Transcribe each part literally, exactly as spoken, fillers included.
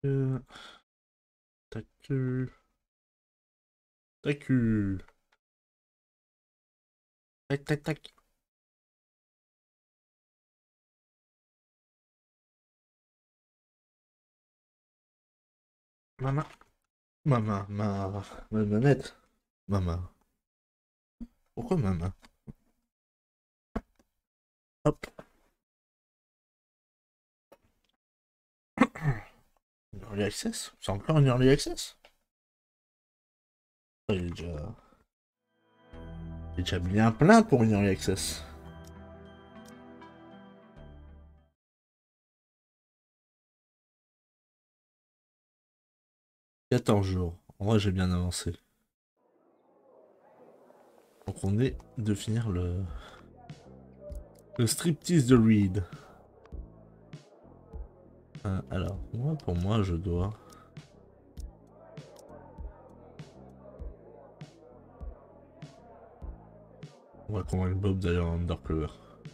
Euh, tac, euh, tac, euh, tac, tac, tac. Maman, maman, ma, ma manette. Maman. Pourquoi maman? Hop. Une Early access? C'est encore une early access? Il est déjà, il est déjà bien plein pour une early access. quatorze jours. En vrai, j'ai bien avancé. Donc on est de finir le, le striptease de Reed. Euh, alors, moi, pour moi, je dois... On va convaincre Bob d'aller en Undercover.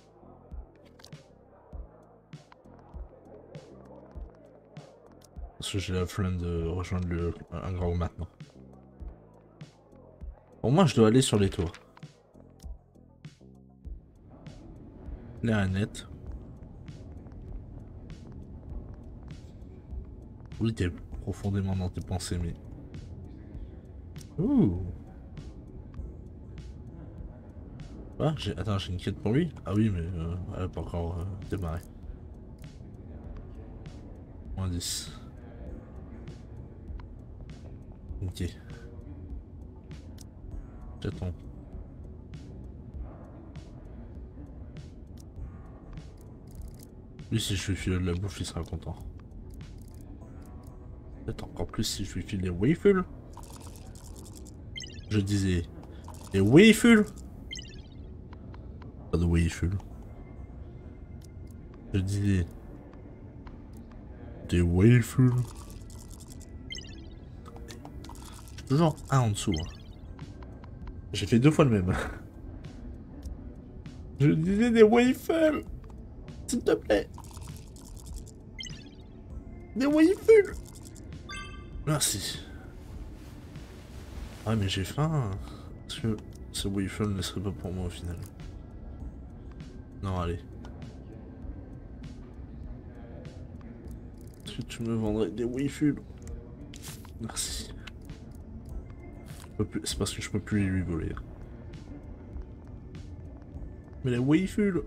Parce que j'ai la flemme de rejoindre le, un grand maintenant. Pour moi, je dois aller sur les toits. L'air est net. Oui, t'es profondément dans tes pensées, mais... Ouh. Ah, j'ai... Attends, j'ai une quête pour lui? Ah oui, mais euh, elle a pas encore euh, démarré. Moins dix. Ok. J'attends. Lui, si je lui file de la bouffe, il sera content. Peut-être encore plus si je lui file des waffles. Je disais... Des waffles? Pas de waffles. Je disais... Des waffles. Toujours un en dessous. Hein. J'ai fait deux fois le même. Je disais des waffles. S'il te plaît. Des waffles. Merci. Ah mais j'ai faim. Parce que ce waffle ne serait pas pour moi au final. Non, allez. Est-ce que tu me vendrais des waffles? Merci. C'est parce que je peux plus les lui voler. Mais les waffles.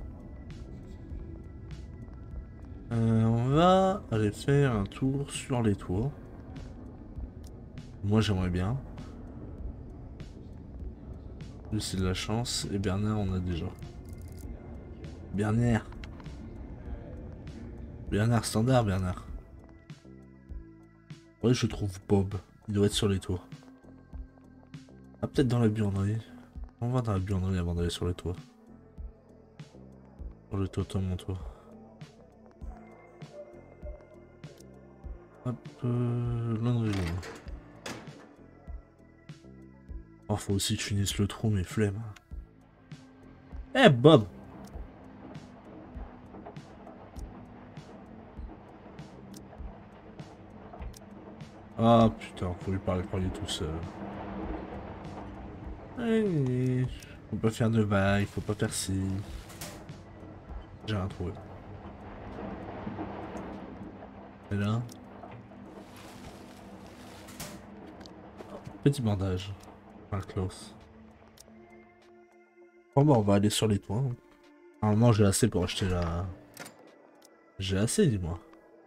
Euh, on va aller faire un tour sur les toits. Moi j'aimerais bien. Lui c'est de la chance. Et Bernard on a déjà. Bernard. Bernard standard Bernard. Ouais je trouve Bob. Il doit être sur les toits. Ah peut-être dans la buanderie. On va dans la buanderie avant d'aller sur les toits. Sur le toit, toi mon toit. Hop, euh, laundry room. Oh faut aussi que je finisse le trou mais flemme. Eh hey, Bob. Ah putain, faut lui parler quand il est tout seul. Allez, faut pas faire de vagues, faut pas faire ci. J'ai rien trouvé. Et là. Petit bandage. Un close. Bon bah on va aller sur les toits. Hein. Normalement j'ai assez pour acheter la... J'ai assez dis-moi.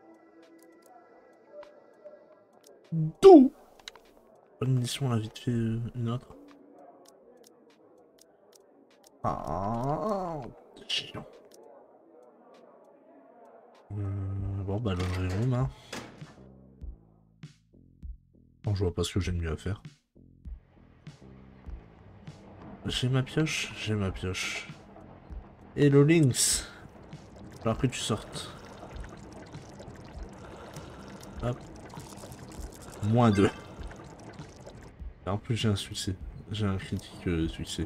D'où une mission là vite fait euh, une autre. Ah, chiant. Euh, bon bah laundry room hein. Bon, je vois pas ce que j'ai de mieux à faire. J'ai ma pioche, j'ai ma pioche. Hello Lynx. Alors que tu sortes. Hop. Moins deux. En plus j'ai un succès. J'ai un critique euh, succès.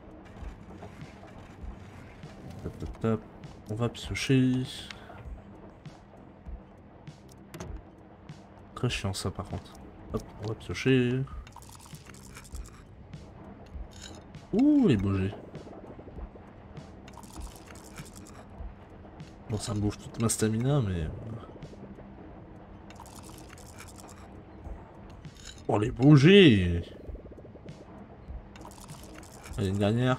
Tap, tap, tap. On va piocher. très chiant ça par contre. Hop, on va piocher. Ouh, les bougies. Bon, ça me bouffe toute ma stamina, mais... Oh, les bougies! Allez, une dernière.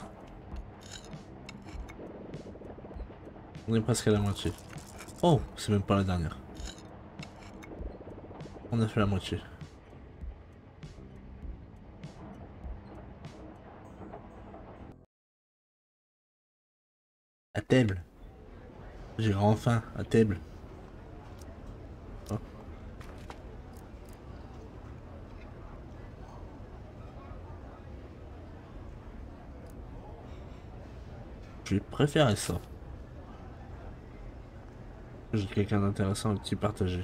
On est presque à la moitié. Oh, c'est même pas la dernière. On a fait la moitié. À table. J'ai grand faim, à table. Oh. Je préférais ça. J'ai quelqu'un d'intéressant avec qui partager.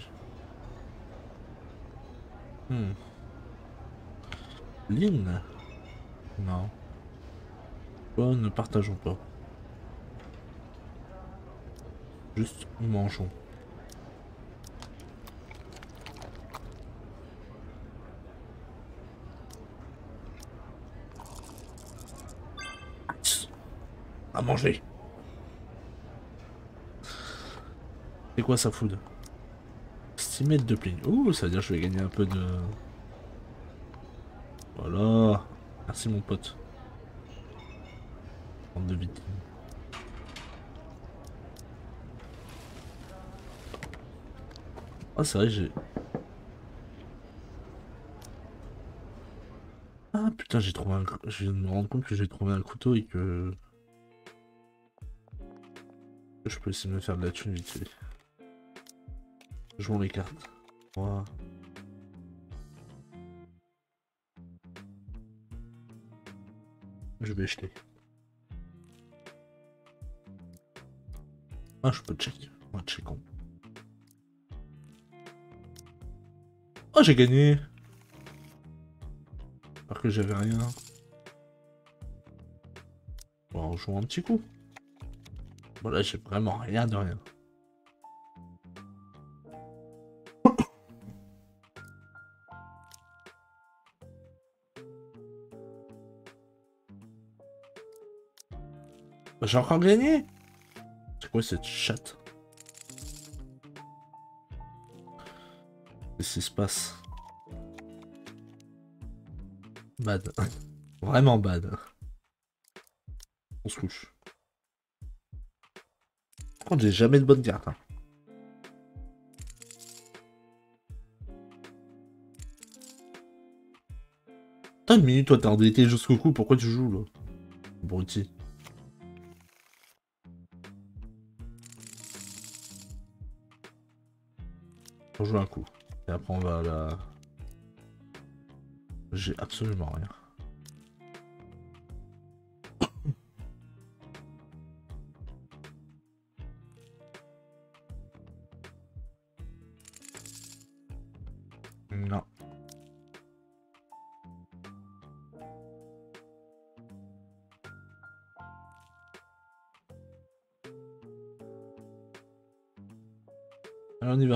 Hmm. Lynn? Non. Quoi, ne partageons pas. Juste mangeons. À manger. C'est quoi ça food? six mètres de pling. Ouh, ça veut dire que je vais gagner un peu de... Voilà. Merci mon pote. Bande de victimes. Ah, c'est vrai, j'ai... Ah putain, j'ai trouvé un... Je viens de me rendre compte que j'ai trouvé un couteau et que... Je peux essayer de me faire de la thune vite fait. Jouons les cartes. Wow. Je vais jeter. Ah, je peux check. On va check. Oh, j'ai gagné. Alors que j'avais rien. Bon, on joue un petit coup. Voilà, j'ai vraiment rien de rien. Bah, j'ai encore gagné. C'est quoi cette chatte? Qu'est-ce qui se passe? Bad. Vraiment bad. On se couche. Par contre, j'ai jamais de bonne carte. Hein. Attends une minute, toi t'es endetté jusqu'au cou, pourquoi tu joues là? Abruti. On joue un coup. Et après on va à la... J'ai absolument rien. Non. Allez, on y va.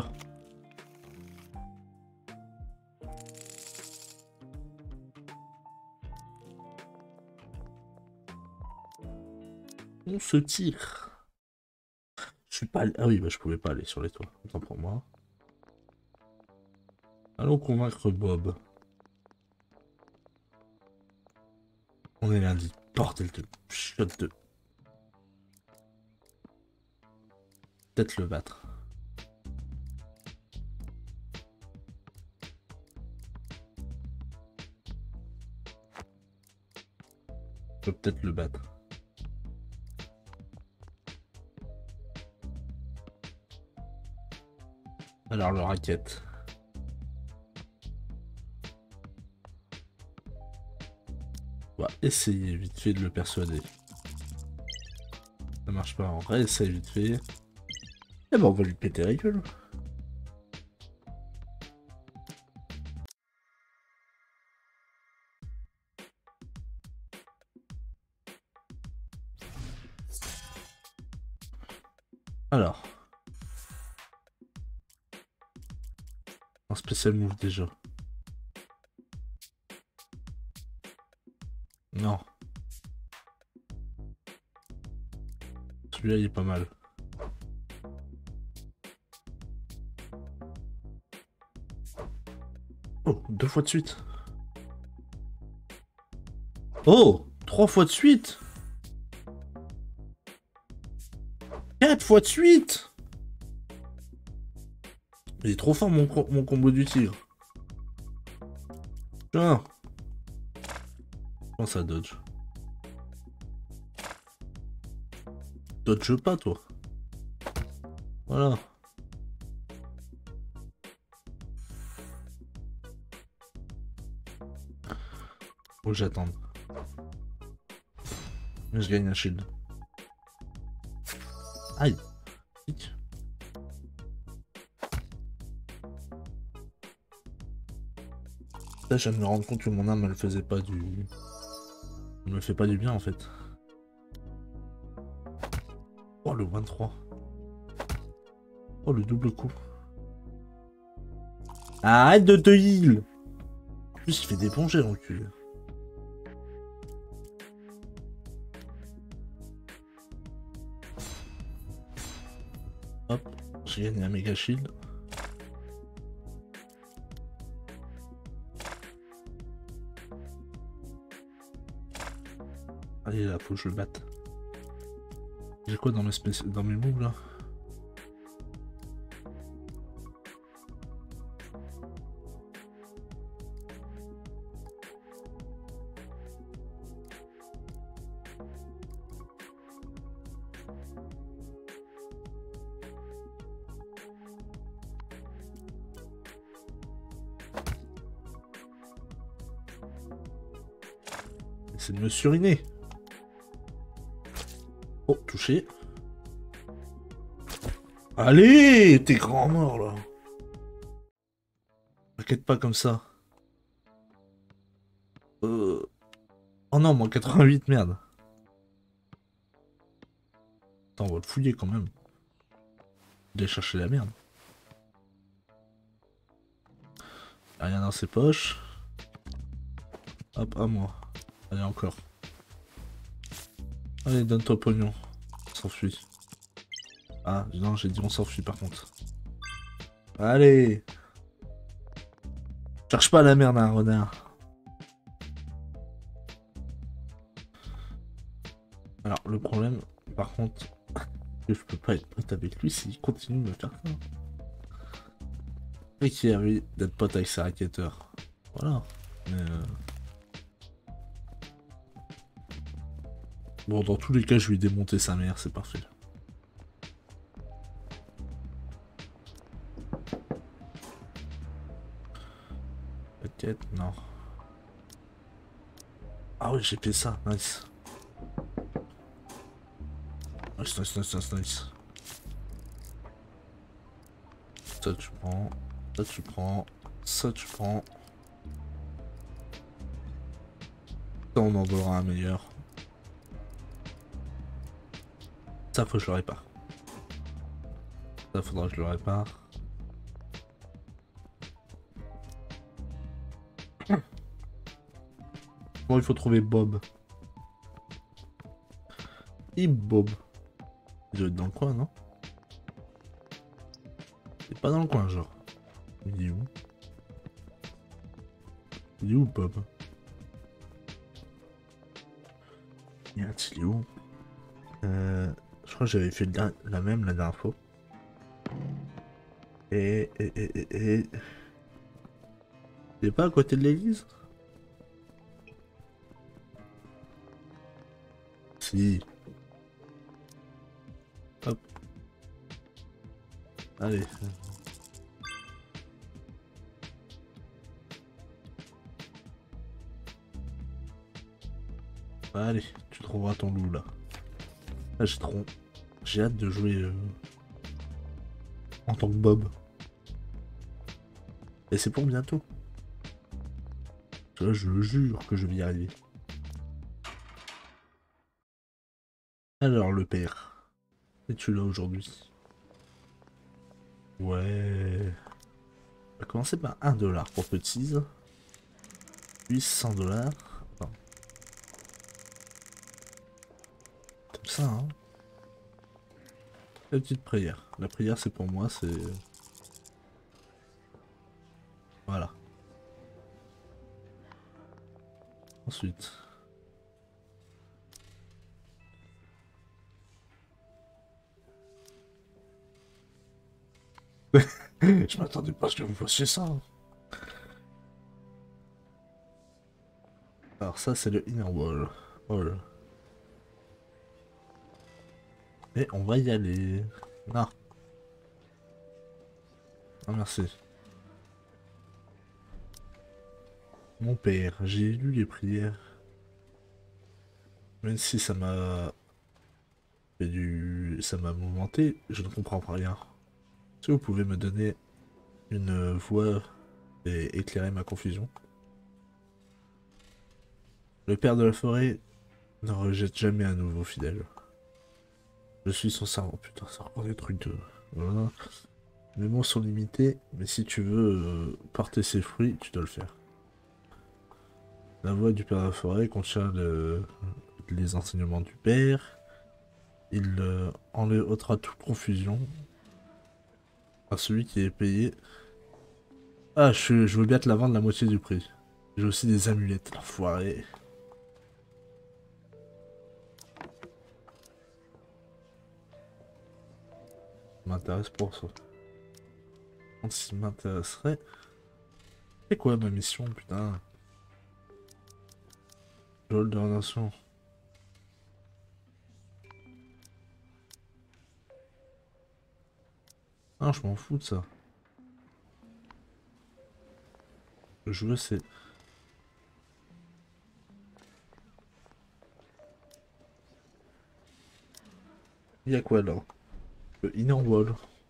On se tire. Je suis pas allé... Ah oui, bah je pouvais pas aller sur les toits. Autant pour moi. Allons convaincre Bob. On est lundi. Bordel de shot de... Peut-être le battre. Je peux peut-être le battre. Alors le racket. On va essayer vite fait de le persuader. Ça marche pas, on réessaye vite fait. Et ben on va lui péter la gueule. Alors. Un spécial move déjà. Non. Celui-là, il est pas mal. Oh, deux fois de suite. Oh, trois fois de suite. Quatre fois de suite. Il est trop fort mon, co mon combo du tigre. Tiens. Comment ça dodge? Dodge pas toi. Voilà. Faut que j'attende. Mais je gagne un shield. Aïe. Là, je viens de me rendre compte que mon âme, elle faisait pas du... Elle me fait pas du bien, en fait. Oh, le vingt-trois. Oh, le double coup. Arrête de te heal. En plus, il fait des plongées, l'enculé. Hop, j'ai gagné un méga shield. Allez là, faut que je le batte. J'ai quoi dans mes spéci... dans mes moves là? C'est de me suriner. Oh, touché. Allez, t'es grand mort là. T'inquiète pas comme ça. Euh... Oh non, moins quatre-vingt-huit, merde. Attends, on va le fouiller quand même. Aller chercher la merde. Rien dans ses poches. Hop, à moi. Allez, encore. Allez, donne-toi pognon. On s'enfuit. Ah, non, j'ai dit on s'enfuit par contre. Allez. Cherche pas la merde, hein, renard. Alors, le problème, par contre, que je peux pas être pote avec lui s'il continue de me faire ça. Et qui a envie d'être pote avec ses racketeurs. Voilà. Mais euh... Bon, dans tous les cas, je lui ai démonté sa mère, c'est parfait. Peut-être, non. Ah oui, j'ai fait ça, nice. Nice, nice, nice, nice, nice. Ça tu prends, ça tu prends, ça tu prends. Ça on en aura un meilleur. Ça faut que je le répare. Ça faudra que je le répare. Bon, il faut trouver Bob. Et Bob. Il doit être dans le coin, non? Il est pas dans le coin, genre. Il est où? Il est où, Bob? Il est où? Euh, je crois que j'avais fait la, la même la dernière fois. Et... et... et... et... et... Il est pas à côté de l'église? Si. Hop. Allez. Allez, tu trouveras ton loup là. Là j'ai trop... J'ai hâte de jouer euh... en tant que Bob. Et c'est pour bientôt. Là, je le jure que je vais y arriver. Alors le père. Es-tu là aujourd'hui? Ouais. On va commencer par un dollar pour petite. Puis cent dollars. Comme ça, hein. La petite prière. La prière, c'est pour moi, c'est... Voilà. Ensuite... Je m'attendais pas à ce que vous fassiez ça. Alors ça, c'est le Inner Wall. Wall. Et on va y aller. Non. Non, merci. Mon père, j'ai lu les prières. Même si ça m'a fait du... ça m'a mouvementé, je ne comprends pas rien. Est-ce que vous pouvez me donner une voix et éclairer ma confusion? Le père de la forêt ne rejette jamais un nouveau fidèle. Je suis son servant. Putain, ça encore des trucs de... Voilà. Mes mots sont limités, mais si tu veux euh, porter ses fruits, tu dois le faire. La voix du père de la forêt contient le... les enseignements du père. Il euh, enlèvera toute confusion à celui qui est payé. Ah, je, je veux bien te la vendre la moitié du prix. J'ai aussi des amulettes, l'enfoiré. Ça m'intéresse pour ça. Ce qui m'intéresserait... C'est quoi ma mission, putain? Joel de relation. Ah, je m'en fous de ça. Ce que je veux, c'est... Il y a quoi, là? Le Inner Wall.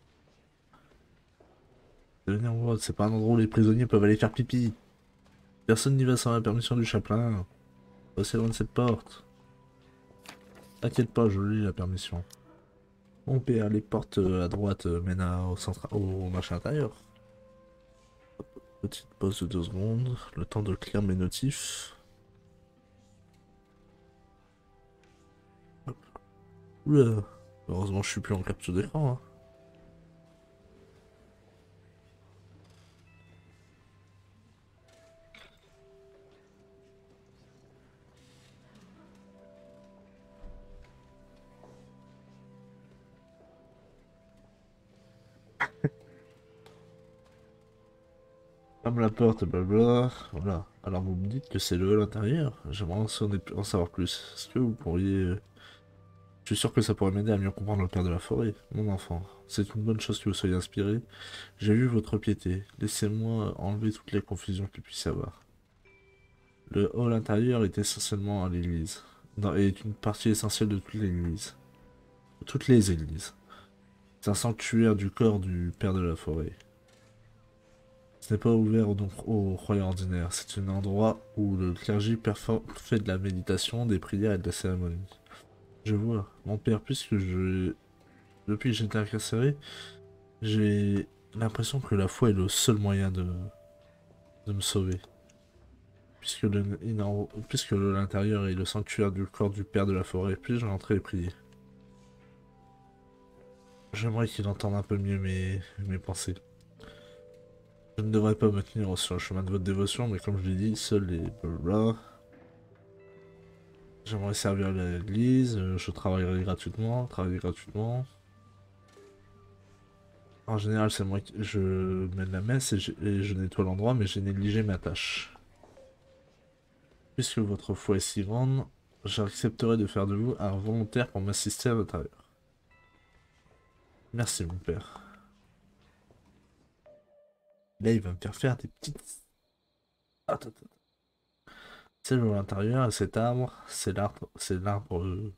Le Inner Wall, c'est pas un endroit où les prisonniers peuvent aller faire pipi. Personne n'y va sans la permission du chapelain. Passez loin de cette porte. T'inquiète pas, je lis la permission. Mon père, les portes euh, à droite euh, mènent à- au, centre, au marché intérieur. Petite pause de deux secondes, le temps de clear mes notifs. Hop. Oula, heureusement je suis plus en capture d'écran. Hein. Ferme la porte, blabla. Voilà. Alors vous me dites que c'est le hall intérieur. J'aimerais en en savoir plus. Est-ce que vous pourriez... euh, Je suis sûr que ça pourrait m'aider à mieux comprendre le père de la forêt. Mon enfant, c'est une bonne chose que vous soyez inspiré. J'ai vu votre piété. Laissez-moi enlever toutes les confusions qu'il puisse y avoir. Le hall intérieur est essentiellement à l'église. Dans- est une partie essentielle de toute l'église. De toutes les églises. C'est un sanctuaire du corps du père de la forêt. Ce n'est pas ouvert donc aux croyants ordinaires. C'est un endroit où le clergé perfor- fait de la méditation, des prières et de la cérémonie. Je vois. Mon père, puisque je... Depuis que j'ai été incarcéré, j'ai l'impression que la foi est le seul moyen de, de me sauver. Puisque le inner- puisque le- l'intérieur est le sanctuaire du corps du père de la forêt, puis-je rentrer et prier. J'aimerais qu'il entende un peu mieux mes, mes pensées. Je ne devrais pas me tenir sur le chemin de votre dévotion, mais comme je l'ai dit, seuls les blablabla. J'aimerais servir l'église, euh, je travaillerai gratuitement, travailler gratuitement. En général, c'est moi qui je mène la messe et je, et je nettoie l'endroit, mais j'ai négligé ma tâche. Puisque votre foi est si grande, j'accepterai de faire de vous un volontaire pour m'assister à l'intérieur. Merci, mon père. Là, il va me faire faire des petites... Attends, attends. C'est à l'intérieur, et cet arbre, c'est l'arbre... C'est l'arbre... euh,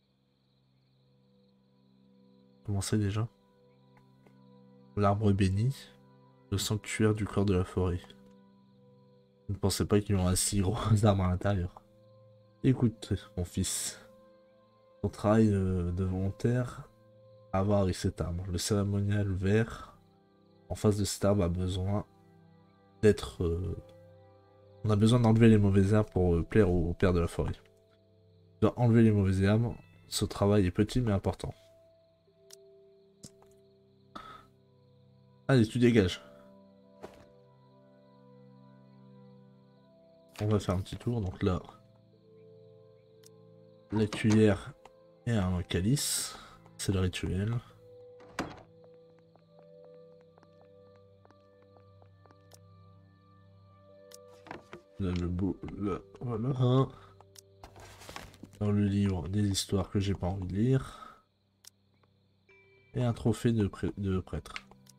Comment c'est déjà? L'arbre béni, le sanctuaire du corps de la forêt. Je ne pensais pas qu'il y aurait un si gros arbre à l'intérieur. Écoute, mon fils, ton travail euh, de volontaire à voir avec cet arbre. Le cérémonial vert en face de cet arbre a besoin d'être... Euh... On a besoin d'enlever les mauvaises herbes pour euh, plaire au, au père de la forêt. On doit enlever les mauvaises herbes. Ce travail est petit mais important. Allez, tu dégages. On va faire un petit tour. Donc là, la cuillère et un calice. C'est le rituel. Là, le beau... Là, voilà. Dans le livre des histoires que j'ai pas envie de lire. Et un trophée de, prê... de prêtre.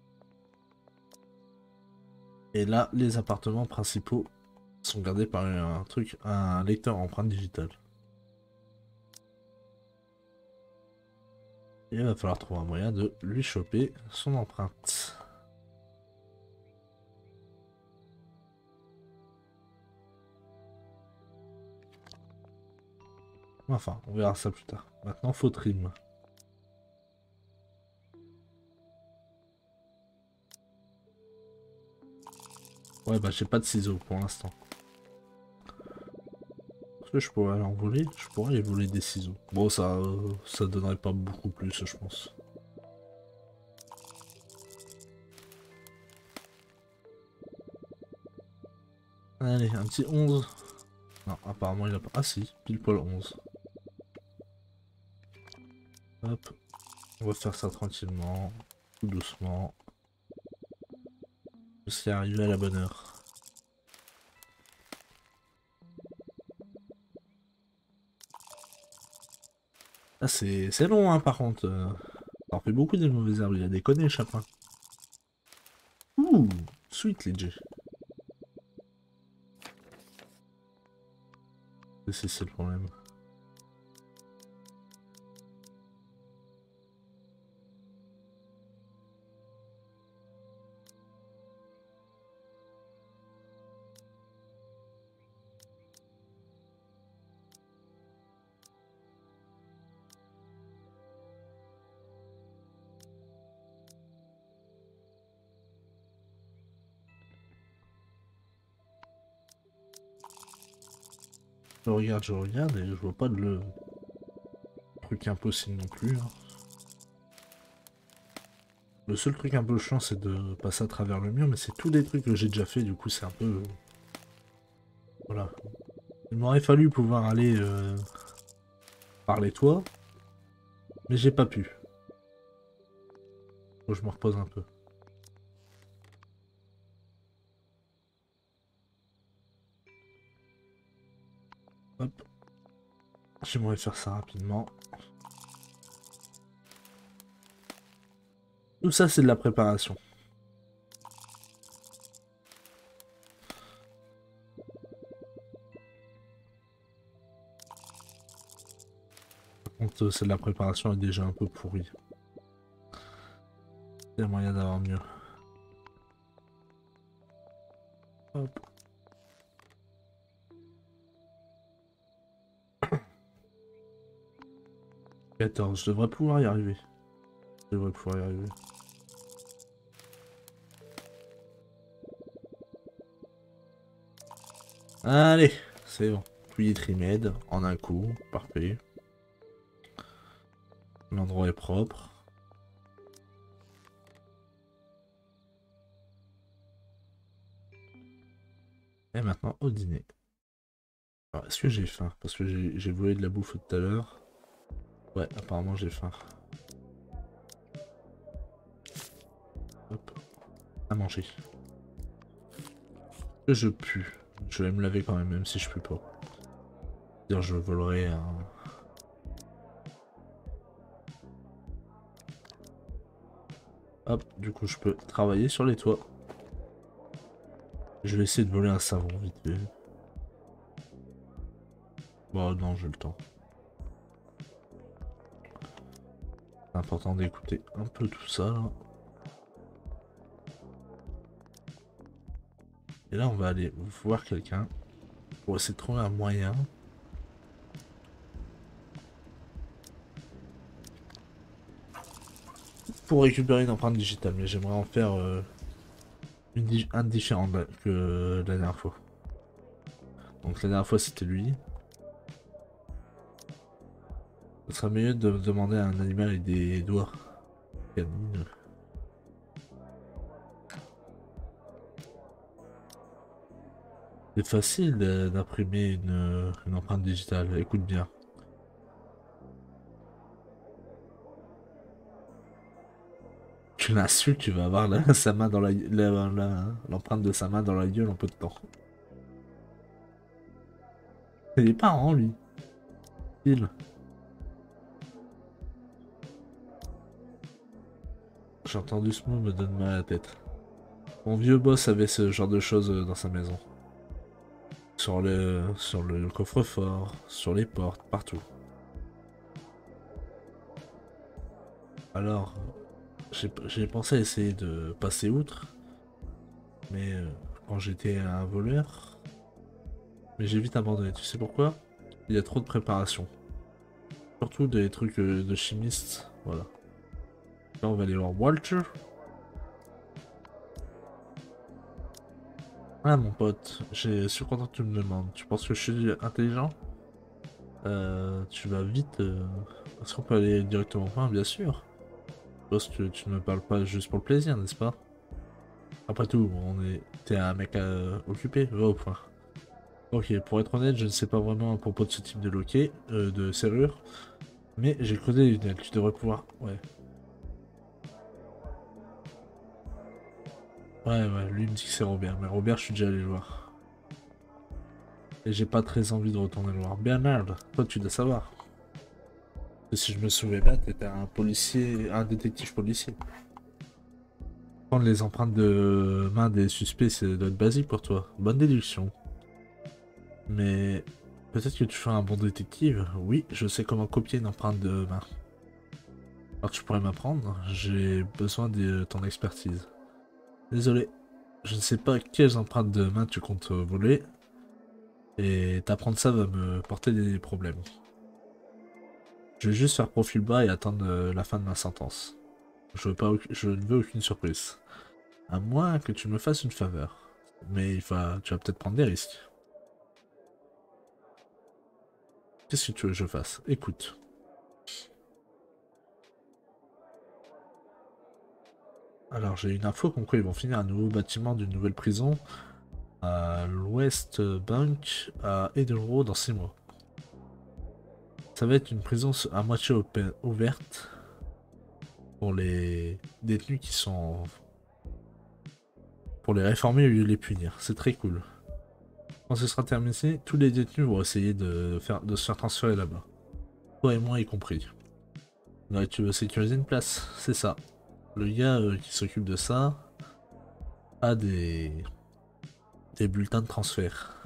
Et là, les appartements principaux sont gardés par un truc, un lecteur empreinte digitale. Et il va falloir trouver un moyen de lui choper son empreinte. Enfin, on verra ça plus tard. Maintenant, faut trim. Ouais, bah j'ai pas de ciseaux pour l'instant. Est-ce que je pourrais aller en voler? Je pourrais aller voler des ciseaux. Bon, ça, euh, ça donnerait pas beaucoup plus, je pense. Allez, un petit onze. Non, apparemment il a pas... Ah si, pile poil onze. Hop. On va faire ça tranquillement, tout doucement. Je suis arrivé à la bonne heure. Ah, c'est long, hein, par contre. Euh, ça en fait beaucoup des mauvaises herbes. Il a déconné, le chapin. Ouh, sweet, legit. C'est ça le problème. Je regarde, je regarde et je vois pas de le truc impossible non plus. Hein. Le seul truc un peu chiant c'est de passer à travers le mur, mais c'est tous des trucs que j'ai déjà fait, du coup c'est un peu... Voilà. Il m'aurait fallu pouvoir aller euh, par les toits, mais j'ai pas pu. Faut que je me repose un peu. Hop. J'aimerais faire ça rapidement. Tout ça c'est de la préparation. Par contre, c'est de la préparation est déjà un peu pourrie. Il y a moyen d'avoir mieux. Hop. quatorze, je devrais pouvoir y arriver. Je devrais pouvoir y arriver. Allez, c'est bon. Puis trimède en un coup, parfait. L'endroit est propre. Et maintenant au dîner. Alors, est-ce que j'ai faim? Parce que j'ai volé de la bouffe tout à l'heure. Ouais, apparemment j'ai faim. Hop. À manger. Que je pue. Je vais me laver quand même, même si je pue pas. Dire je volerai un... Hop, du coup je peux travailler sur les toits. Je vais essayer de voler un savon vite fait. Bon non, j'ai le temps. C'est important d'écouter un peu tout ça là. Et là on va aller voir quelqu'un pour essayer de trouver un moyen pour récupérer une empreinte digitale. Mais j'aimerais en faire euh, Une indifférent que la dernière fois. Donc la dernière fois c'était lui. Ce serait mieux de demander à un animal avec des doigts. Canine. C'est facile d'imprimer une, une empreinte digitale, écoute bien. Tu l'insultes, tu vas avoir la, sa main dans la l'empreinte de sa main dans la gueule en peu de temps. Il est pas en lui. Il. J'ai entendu ce mot me donne mal à la tête. Mon vieux boss avait ce genre de choses dans sa maison. Sur le, sur le coffre-fort, sur les portes, partout. Alors, j'ai pensé à essayer de passer outre, mais euh, quand j'étais un voleur, mais j'ai vite abandonné. Tu sais pourquoi? Il y a trop de préparation. Surtout des trucs euh, de chimistes, voilà. Là, on va aller voir Walter. Ah mon pote, j'ai suis content que tu me demandes. Tu penses que je suis intelligent? Euh, tu vas vite. Euh... Est-ce qu'on peut aller directement au point? Bien sûr. Parce que tu ne me parles pas juste pour le plaisir, n'est-ce pas? Après tout, on est. T'es un mec euh, occupé, va au point. Ok, pour être honnête, je ne sais pas vraiment à propos de ce type de loquet, euh, de serrure. Mais j'ai creusé les lunettes, tu devrais pouvoir. Ouais. Ouais, ouais, lui il me dit que c'est Robert, mais Robert, je suis déjà allé le voir. Et j'ai pas très envie de retourner le voir. Bernard, toi tu dois savoir. Que si je me souviens bien, t'étais un policier, un détective policier. Prendre les empreintes de main des suspects, c'est doit être basique pour toi. Bonne déduction. Mais peut-être que tu feras un bon détective. Oui, je sais comment copier une empreinte de main. Alors tu pourrais m'apprendre, j'ai besoin de ton expertise. Désolé, je ne sais pas quelles empreintes de main tu comptes voler. Et t'apprendre ça va me porter des problèmes. Je vais juste faire profil bas et attendre la fin de ma sentence. Je, veux pas, je ne veux aucune surprise. À moins que tu me fasses une faveur. Mais il va, tu vas peut-être prendre des risques. Qu'est-ce que tu veux que je fasse? Écoute. Alors j'ai une info comme quoi ils vont finir un nouveau bâtiment d'une nouvelle prison à l'Ouest Bank à Edelro dans six mois. Ça va être une prison à moitié ouverte pour les détenus qui sont... pour les réformer au lieu de les punir. C'est très cool. Quand ce sera terminé, tous les détenus vont essayer de, faire, de se faire transférer là-bas. Toi et moi y compris. Ouais, tu veux sécuriser une place, c'est ça. Le gars euh, qui s'occupe de ça a des... des bulletins de transfert.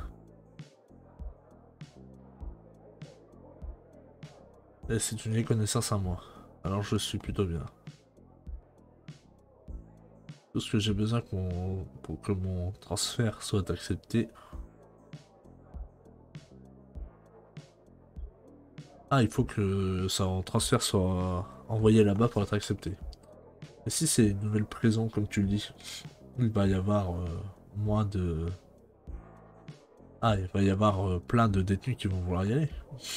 Et c'est une vieille connaissance à moi. Alors je suis plutôt bien. Tout ce que j'ai besoin pour, pour que mon transfert soit accepté. Ah, il faut que son transfert soit envoyé là-bas pour être accepté. Et si c'est une nouvelle prison, comme tu le dis, il va y avoir euh, moins de... Ah, il va y avoir euh, plein de détenus qui vont vouloir y aller.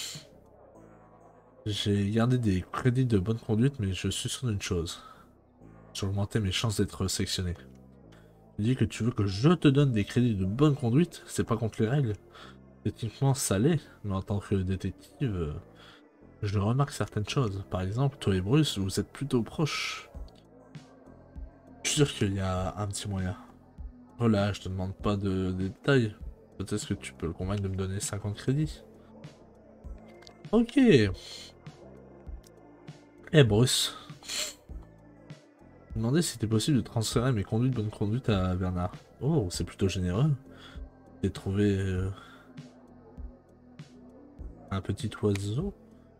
J'ai gardé des crédits de bonne conduite, mais je suis sûr d'une chose. J'ai augmenté mes chances d'être sélectionné. Tu dis que tu veux que je te donne des crédits de bonne conduite? C'est pas contre les règles. Techniquement, ça l'est, mais en tant que détective, euh, je remarque certaines choses. Par exemple, toi et Bruce, vous êtes plutôt proches. Je suis sûr qu'il y a un petit moyen. Voilà, je te demande pas de, de détails. Peut-être que tu peux le convaincre de me donner cinquante crédits. Ok. Eh Bruce. Je me demandais si c'était possible de transférer mes conduites de bonne conduite à Bernard. Oh, c'est plutôt généreux. J'ai trouvé euh, un petit oiseau.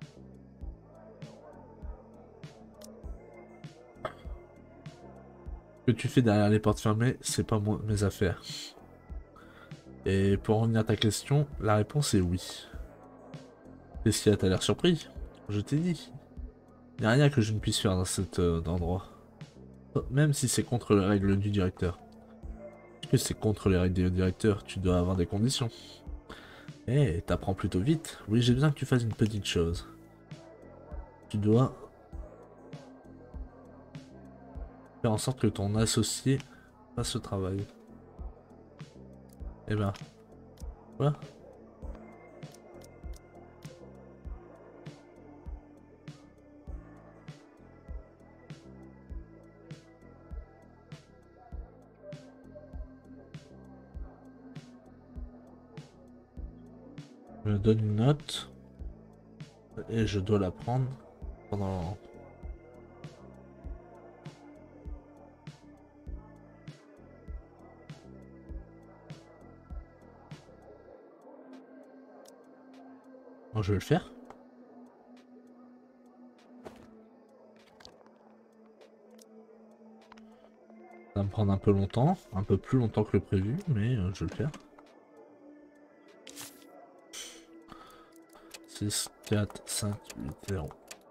Ce que tu fais derrière les portes fermées, c'est pas moi, mes affaires. Et pour revenir à ta question, la réponse est oui. Qu'est-ce qu'il y a? T'as l'air surpris? Je t'ai dit. Il n'y a rien que je ne puisse faire dans cet euh, endroit. Même si c'est contre les règles du directeur. Parce que c'est contre les règles des directeurs, tu dois avoir des conditions. Eh, t'apprends plutôt vite. Oui, j'ai besoin que tu fasses une petite chose. Tu dois faire en sorte que ton associé fasse ce travail. Eh ben, quoi? Je donne une note et je dois la prendre pendant... Bon, je vais le faire. Ça va me prendre un peu longtemps, un peu plus longtemps que le prévu, mais euh, je vais le faire. six, quatre, cinq, huit, zéro.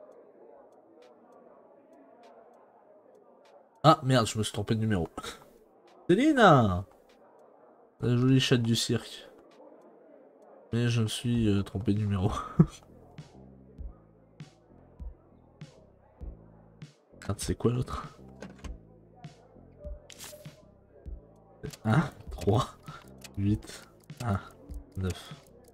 Ah merde, je me suis trompé de numéro. Célina! La jolie chatte du cirque. Mais je me suis euh, trompé de numéro. Merde, c'est quoi l'autre? un, trois, huit, un, neuf.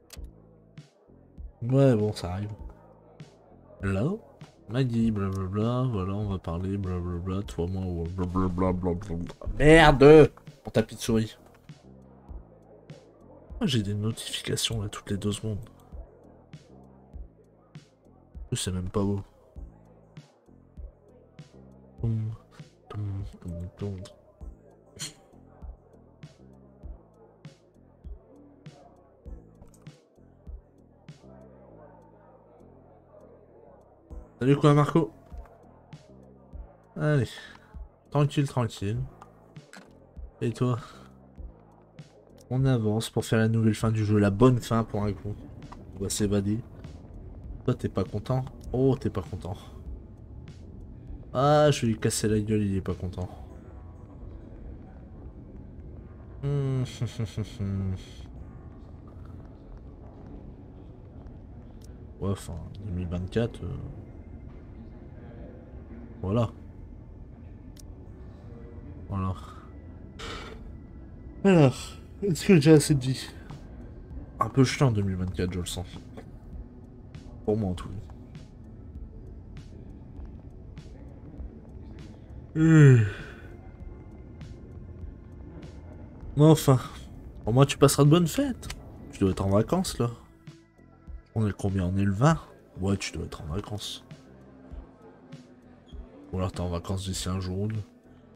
Ouais, bon, ça arrive. Hello? Maggie, blablabla, voilà, on va parler, blablabla, toi, moi, blablabla, blablabla. Merde! Mon tapis de souris. Ah, j'ai des notifications là toutes les deux secondes. Je sais même pas où. Toum, toum, toum, toum. Salut quoi Marco? Allez, tranquille, tranquille. Et toi? On avance pour faire la nouvelle fin du jeu, la bonne fin pour un coup. On va s'évader. Toi t'es pas content? Oh t'es pas content. Ah je vais lui casser la gueule, il est pas content. Hum, ouais enfin deux mille vingt-quatre. Euh... Voilà. Voilà. Alors, est-ce que j'ai assez de vie? Un peu chiant en deux mille vingt-quatre, je le sens. Pour moi en tout cas. Hmm. Mais enfin, au moins tu passeras de bonnes fêtes. Tu dois être en vacances là. On est combien? On est le vingt? Ouais, tu dois être en vacances. Ou alors t'es en vacances d'ici un jour ou deux.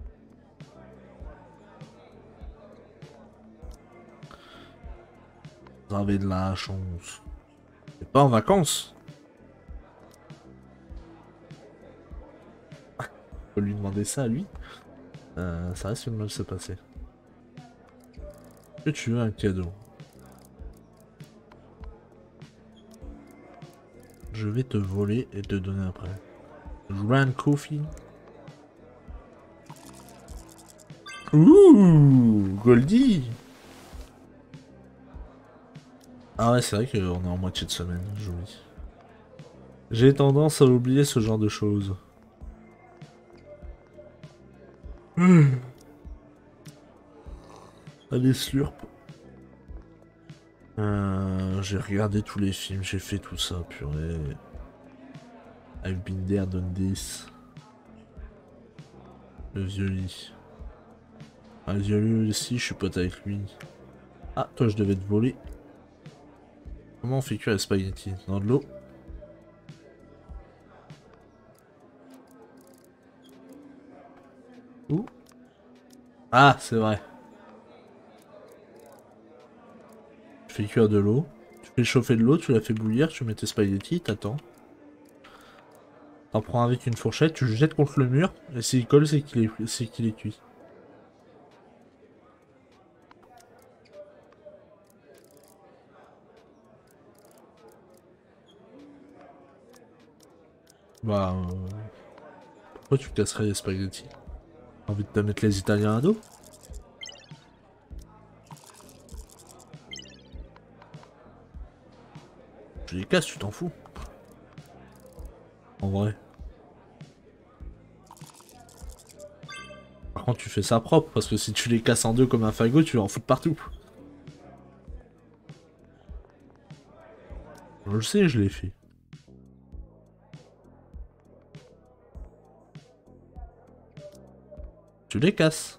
Vous avez de la chance. T'es pas en vacances? On peut lui demander ça à lui. Euh, ça risque de mal se passer. Que tu veux un cadeau? Je vais te voler et te donner après. Grand Coffee. Ouh, Goldie. Ah ouais, c'est vrai qu'on est en moitié de semaine, joli. J'ai tendance à oublier ce genre de choses. Mmh. Allez, slurp. Euh, j'ai regardé tous les films, j'ai fait tout ça, purée. I've been there, done this. Le vieux lit. Ah, le vieux lit aussi, je suis pote avec lui. Ah, toi, je devais te voler. Comment on fait cuire les spaghettis? Dans de l'eau? Où? Ah, c'est vrai. Tu fais cuire de l'eau. Tu fais chauffer de l'eau, tu la fais bouillir, tu mets tes spaghettis, t'attends. T'en prends avec une fourchette, tu le jettes contre le mur, et s'il colle, c'est qu'il est, c'est qu'il est cuit. Bah, euh... pourquoi tu casserais les spaghettis? Envie de te mettre les Italiens à dos? Tu les casses, tu t'en fous. En vrai. Par contre, tu fais ça propre, parce que si tu les casses en deux comme un fagot, tu vas en foutre partout. Je le sais, je l'ai fait. Tu les casses.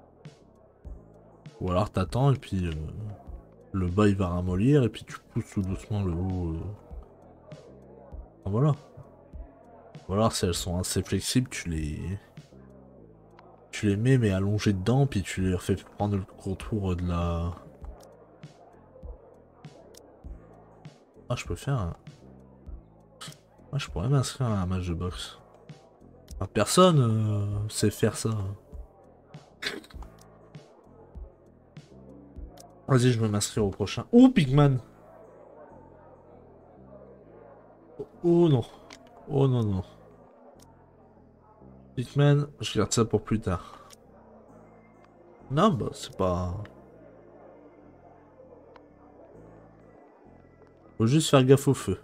Ou alors t'attends et puis euh, le bas il va ramollir et puis tu pousses tout doucement le haut. Euh... Ah, voilà. Ou alors si elles sont assez flexibles, tu les... Tu les mets mais allongées dedans puis tu les refais prendre le contour de la... Ah, je peux faire un... Ah, je pourrais m'inscrire à un match de boxe. Enfin, personne euh, sait faire ça. Vas-y, je vais m'inscrire au prochain. Oh, Pigman! Oh non. Oh non, non. Pigman, je garde ça pour plus tard. Non, bah, c'est pas... Faut juste faire gaffe au feu.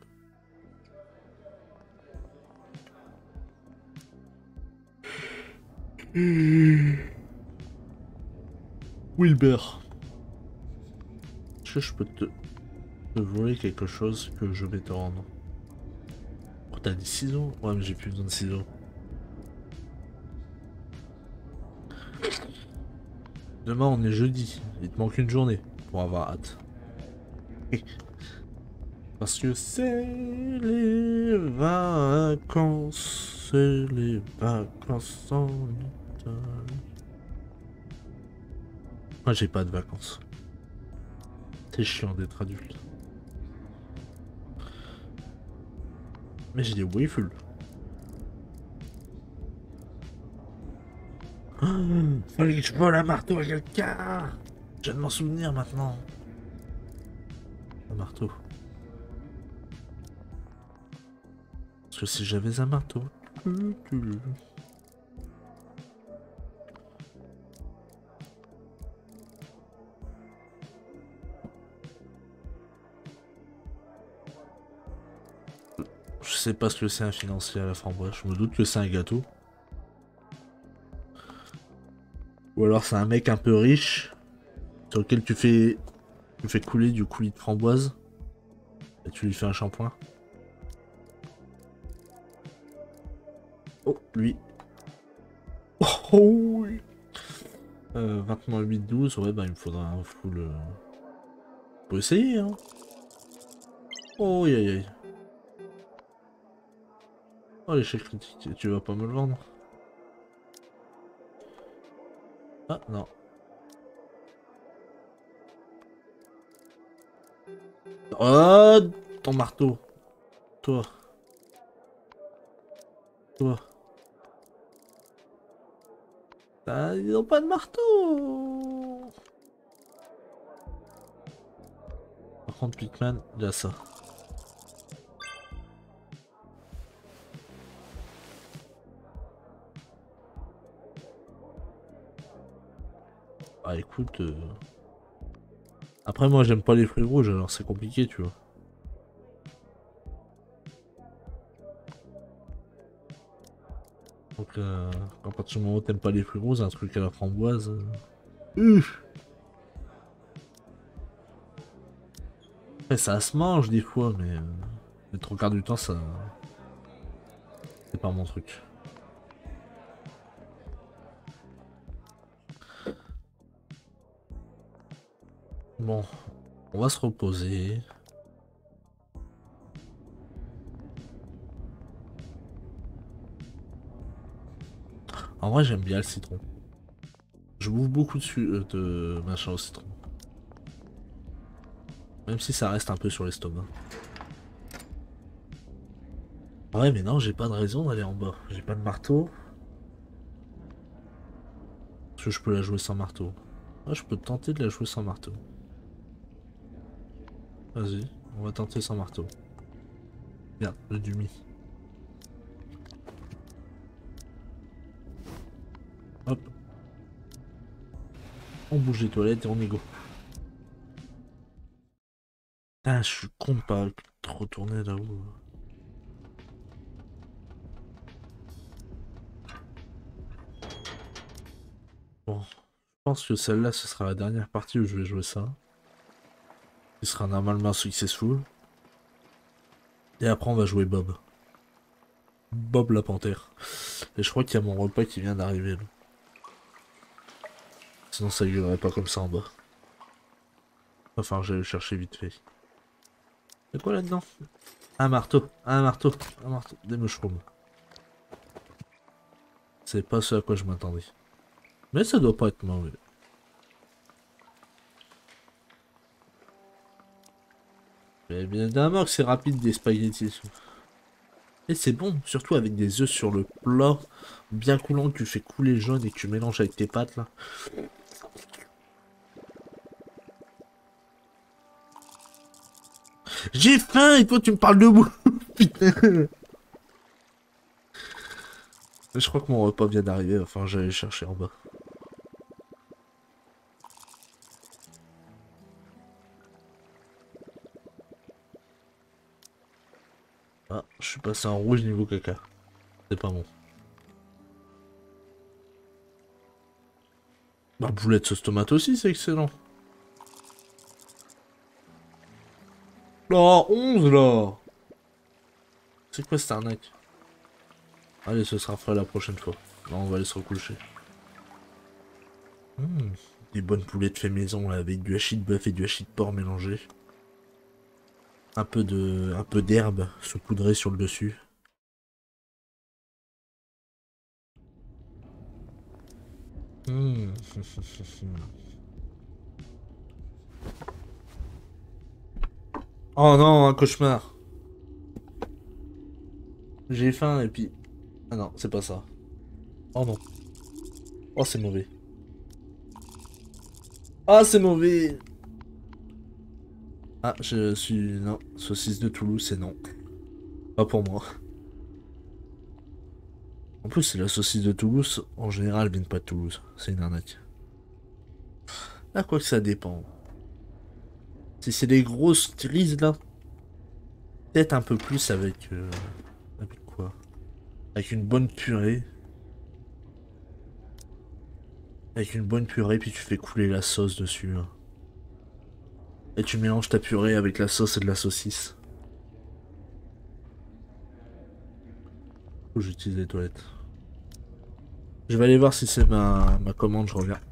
Wilber. Est-ce que je peux te... te voler quelque chose que je vais te rendre? Oh, t'as des ciseaux? Ouais, mais j'ai plus besoin de ciseaux. Demain, on est jeudi. Il te manque une journée pour avoir hâte. Parce que c'est les vacances, c'est les vacances en Italie. Moi, j'ai pas de vacances. C'est chiant d'être adulte. Mais j'ai des waffles. Oh, fallait que je vole un marteau à quelqu'un. Je viens de m'en souvenir maintenant. Un marteau. Parce que si j'avais un marteau... Je sais pas ce que c'est un financier à la framboise. Je me doute que c'est un gâteau. Ou alors c'est un mec un peu riche sur lequel tu fais, tu fais couler du coulis de framboise et tu lui fais un shampoing. Oh, lui. Oh, oh oui. Euh, vingt-neuf, huit, douze, ouais, bah il me faudra un full. Euh... Faut essayer, hein. Oh, aïe aïe aïe. Oh, l'échec critique, tu vas pas me le vendre. Ah, non. Oh, ton marteau. Toi. Toi. Ah, ils ont pas de marteau. Par contre, Pikman, il a ça. Ah, écoute. Euh... Après, moi, j'aime pas les fruits rouges, alors c'est compliqué, tu vois. Donc, euh, à partir du moment où t'aimes pas les fruits roses, un truc à la framboise. Euh... Uff. Après, ça se mange des fois, mais euh, le trois quarts du temps, ça. C'est pas mon truc. Bon, on va se reposer. En vrai, j'aime bien le citron. Je bouffe beaucoup de, euh, de machin au citron. Même si ça reste un peu sur l'estomac. Ouais, mais non, j'ai pas de raison d'aller en bas. J'ai pas de marteau. Parce que je peux la jouer sans marteau. Ah, je peux tenter de la jouer sans marteau. Vas-y, on va tenter sans marteau. Merde, le demi. Hop. On bouge les toilettes et on y go. Ah, je suis con de pas retourner là où. Bon, je pense que celle-là, ce sera la dernière partie où je vais jouer ça. Qui sera normalement successful. Et après, on va jouer Bob. Bob la panthère. Et je crois qu'il y a mon repas qui vient d'arriver là. Sinon, ça gueulerait pas comme ça en bas. Enfin, j'allais le chercher vite fait. Y'a quoi là-dedans? Un marteau, un marteau, un marteau. Des mushrooms. C'est pas ce à quoi je m'attendais. Mais ça doit pas être mauvais. Mais bien évidemment que c'est rapide des spaghettis. Et c'est bon, surtout avec des œufs sur le plat, bien coulant, que tu fais couler jaune et que tu mélanges avec tes pâtes là. J'ai faim et toi tu me parles de bouffe, putain. Je crois que mon repas vient d'arriver, enfin j'allais le chercher en bas. Ah, je suis passé en rouge niveau caca. C'est pas bon. Bah boulette sauce tomate aussi, c'est excellent. Oh, onze là. C'est quoi cette arnaque? Allez, ce sera fait la prochaine fois. Là, on va aller se recoucher. Mmh, des bonnes poulettes fait maison là, avec du hachis de bœuf et du hachis de porc mélangé. Un peu de, un peu d'herbe saupoudrée sur le dessus. Mmh. Oh non, un cauchemar. J'ai faim et puis... Ah non, c'est pas ça. Oh non. Oh, c'est mauvais. Ah, c'est mauvais. Ah, je suis... Non, saucisse de Toulouse, c'est non. Pas pour moi. En plus, c'est la saucisse de Toulouse. En général, elle vient pas de Toulouse. C'est une arnaque. Ah, quoi que ça dépend. Si c'est des grosses grises, là, peut-être un peu plus avec... euh, avec quoi? Avec une bonne purée. Avec une bonne purée, puis tu fais couler la sauce dessus, hein. Et tu mélanges ta purée avec la sauce et de la saucisse. Faut que j'utilise les toilettes. Je vais aller voir si c'est ma... ma commande, je reviens.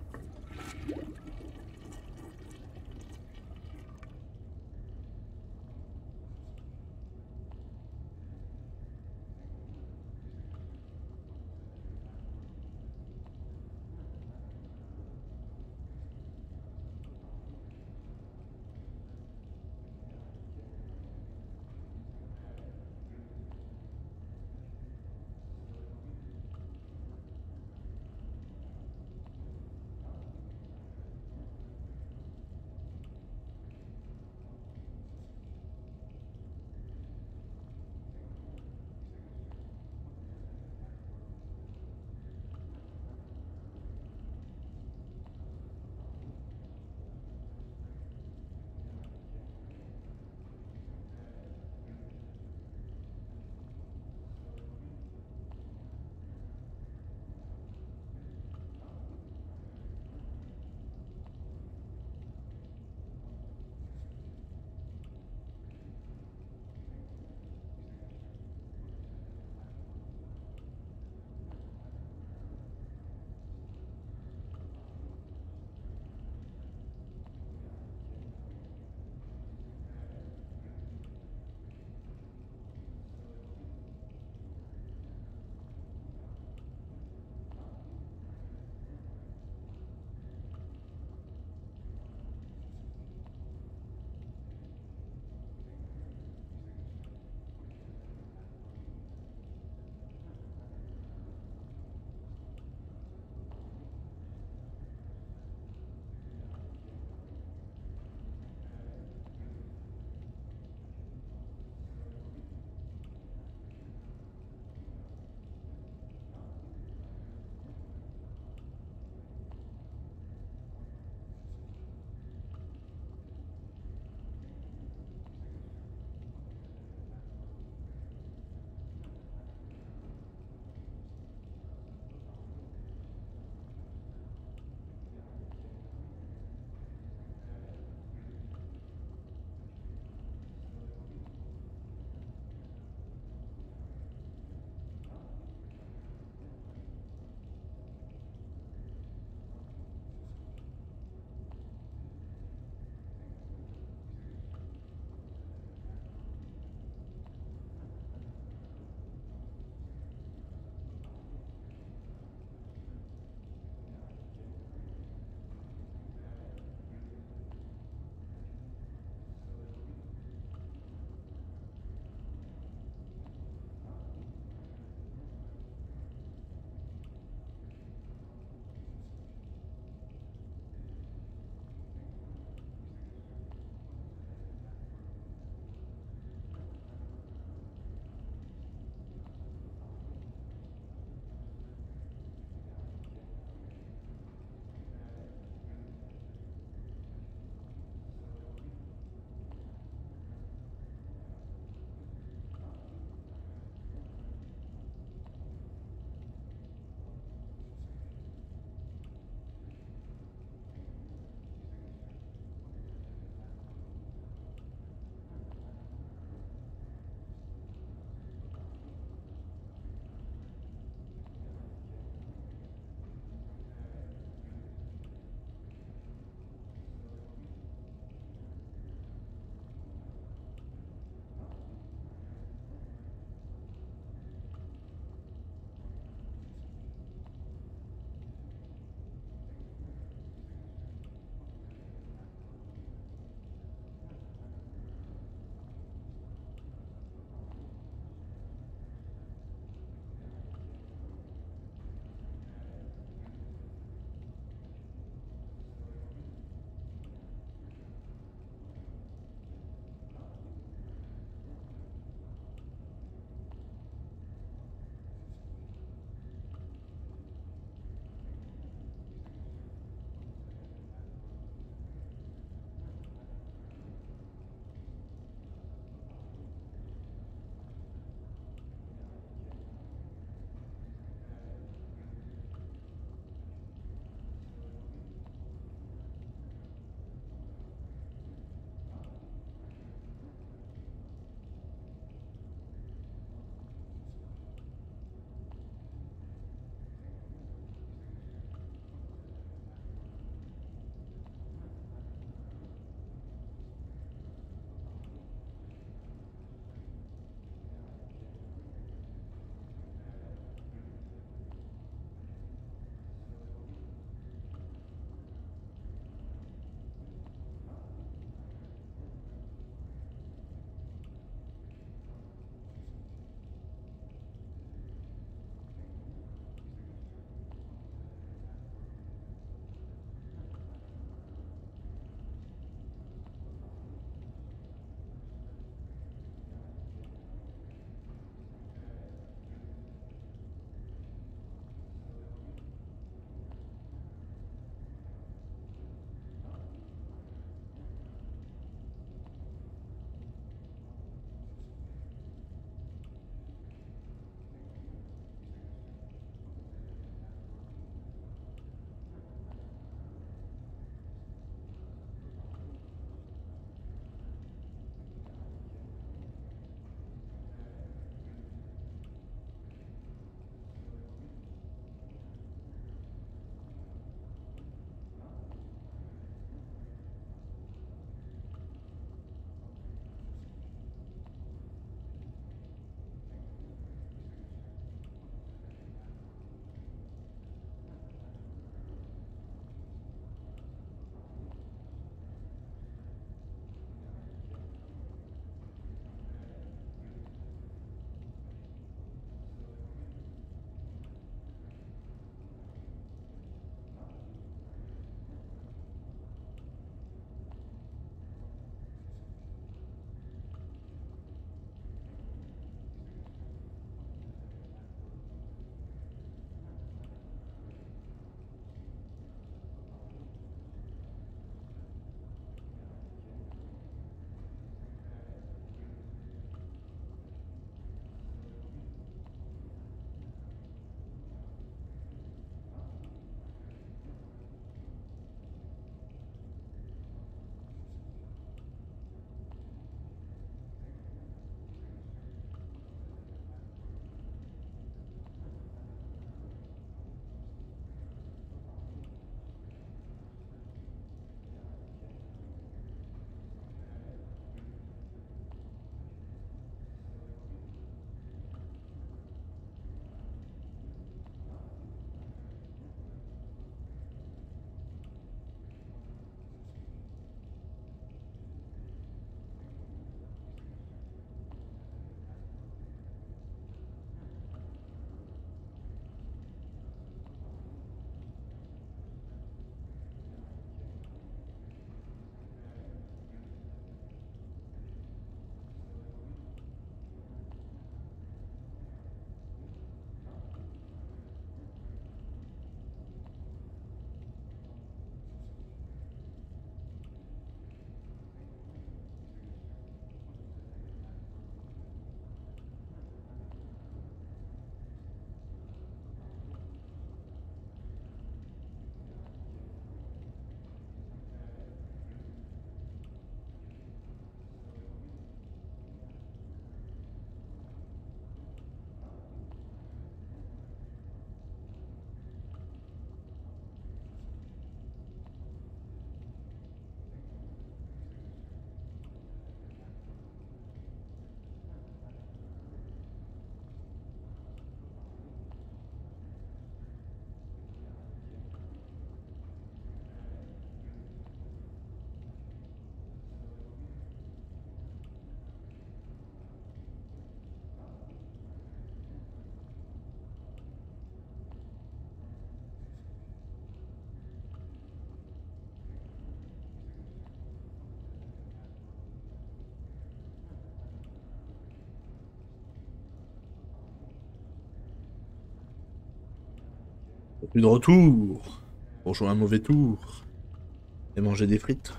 Plus de retour pour jouer un mauvais tour et manger des frites.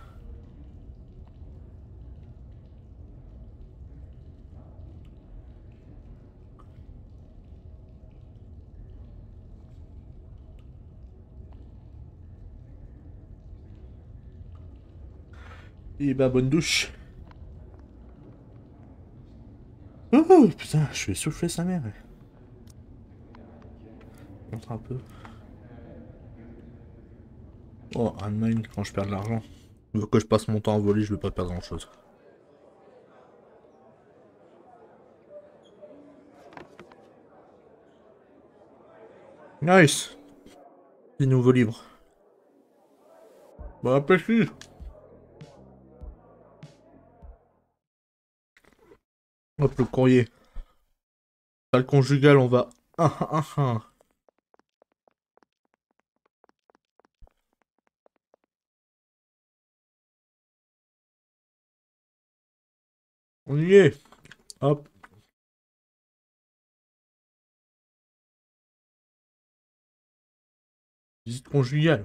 Et bah bonne douche. Oh putain, je vais souffler sa mère. Montre un peu. Oh, un mine quand je perds de l'argent. Vu que je passe mon temps à voler, je vais pas perdre grand chose. Nice. Des nouveaux livres. Bon appétit. Hop le courrier. Salle conjugale, on va. Ah, ah, ah, ah. On y est. Hop. Visite conjugale.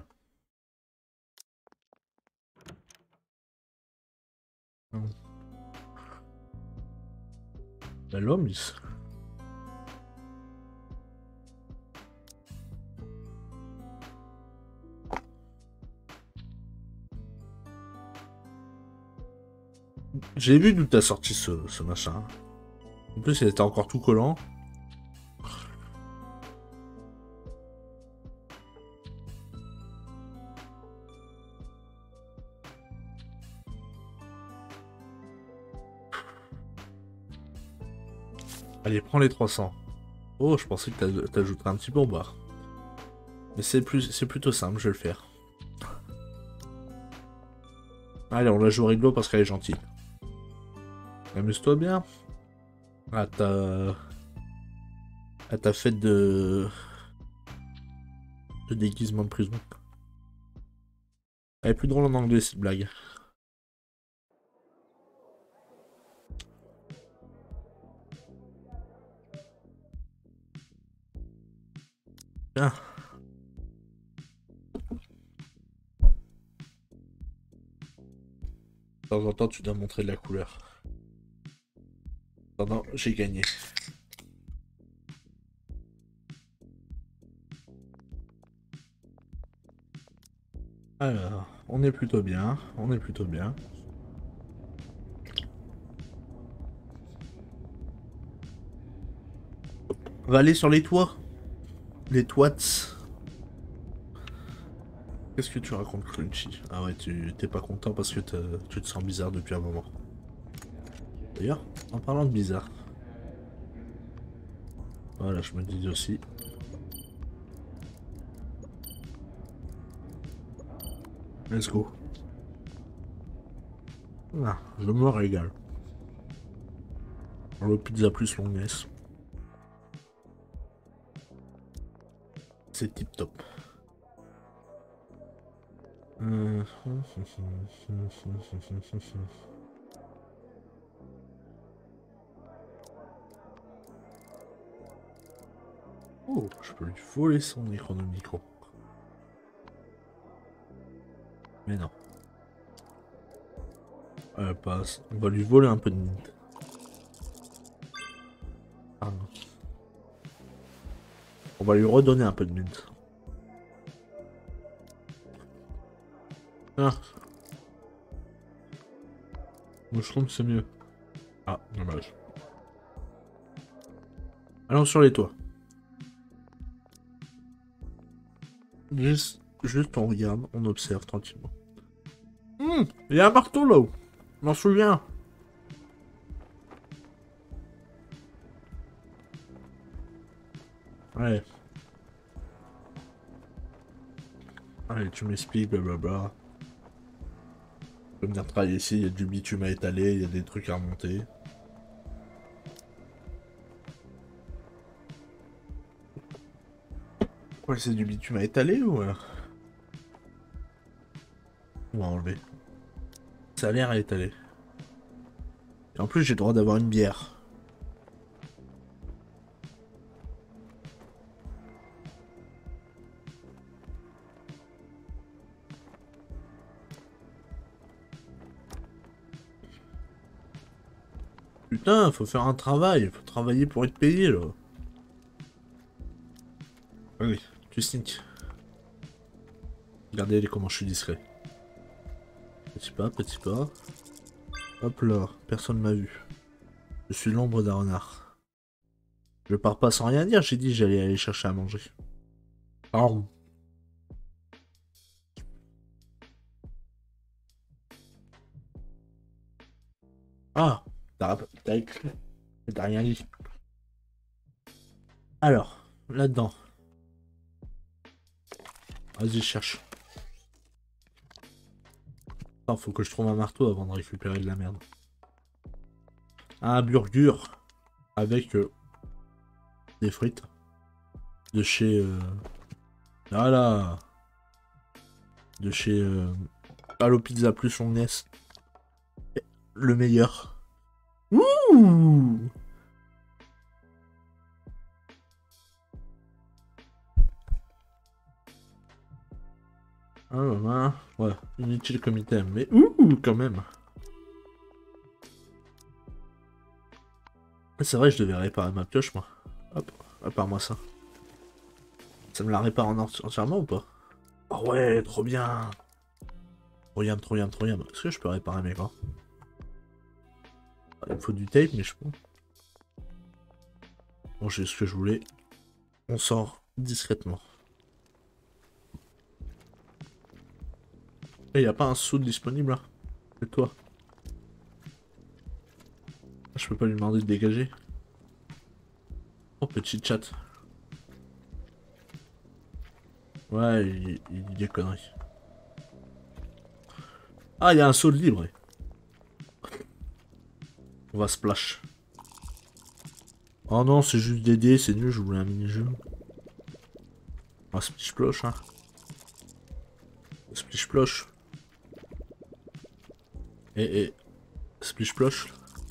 La Loms. J'ai vu d'où t'as sorti ce, ce machin. En plus, il était encore tout collant. Allez, prends les trois cents. Oh, je pensais que t'ajouterais un petit peu au bar. Mais c'est plus, c'est plutôt simple, je vais le faire. Allez, on la joue rigolo parce qu'elle est gentille. Amuse-toi bien. À ta... à ta fête de... de déguisement de prison. Elle est plus drôle en anglais, cette blague. Bien. De temps en temps, tu dois montrer de la couleur. Non, non, j'ai gagné. Alors, on est plutôt bien, on est plutôt bien. On va aller sur les toits. Les toits. Qu'est-ce que tu racontes, Crunchy? Ah ouais, tu t'es pas content parce que tu te sens bizarre depuis un moment. D'ailleurs, en parlant de bizarre. Voilà, je me dis aussi. Let's go. Ah, je me régale. Le pizza plus longuesse. C'est tip top. Euh... Oh, je peux lui voler son micro. Mais non. Elle passe. On va lui voler un peu de mint. Ah non. On va lui redonner un peu de mint. Ah. Moi je trouve que c'est mieux. Ah, dommage. Allons sur les toits. Juste, juste on regarde, on observe tranquillement. Hum, il y a un marteau là-haut. Je m'en souviens. Ouais. Allez, tu m'expliques, blablabla. Je peux venir travailler ici, il y a du bitume à étaler, il y a des trucs à remonter. Ouais, c'est du bitume à étaler ou... Euh... On va enlever. Ça a l'air à étaler. Et en plus, j'ai le droit d'avoir une bière. Putain, faut faire un travail, faut travailler pour être payé là. Allez, tu sneak. Regardez comment je suis discret. Petit pas, petit pas. Hop là, personne m'a vu. Je suis l'ombre d'un renard. Je pars pas sans rien dire, j'ai dit que j'allais aller chercher à manger. Oh. Ah, t'as t'as écrit. T'as rien dit. Alors, là-dedans. Vas-y, cherche. Attends, faut que je trouve un marteau avant de récupérer de la merde. Un burger avec euh, des frites de chez euh... voilà, de chez euh... Allo Pizza plus on est le meilleur. Ouh. Ah ouais, ouais, inutile comme item, mais ouh quand même. C'est vrai, je devais réparer ma pioche, moi. Hop, répare-moi ça. Ça me la répare en entièrement ou pas? Oh ouais, trop bien. Trop bien, trop bien, trop bien. Est-ce que je peux réparer mes gants? Il me faut du tape, mais je peux. Bon, j'ai ce que je voulais. On sort discrètement. Et y a pas un saut disponible là? C'est toi. Je peux pas lui demander de dégager. Oh, petit chat. Ouais, il, il dit des conneries. Ah, il y a un saut de libre. On va splash. Oh non, c'est juste des dés, c'est nul, je voulais un mini-jeu. On va splish ploche, hein. Splish ploche. Et, et, splish ploche.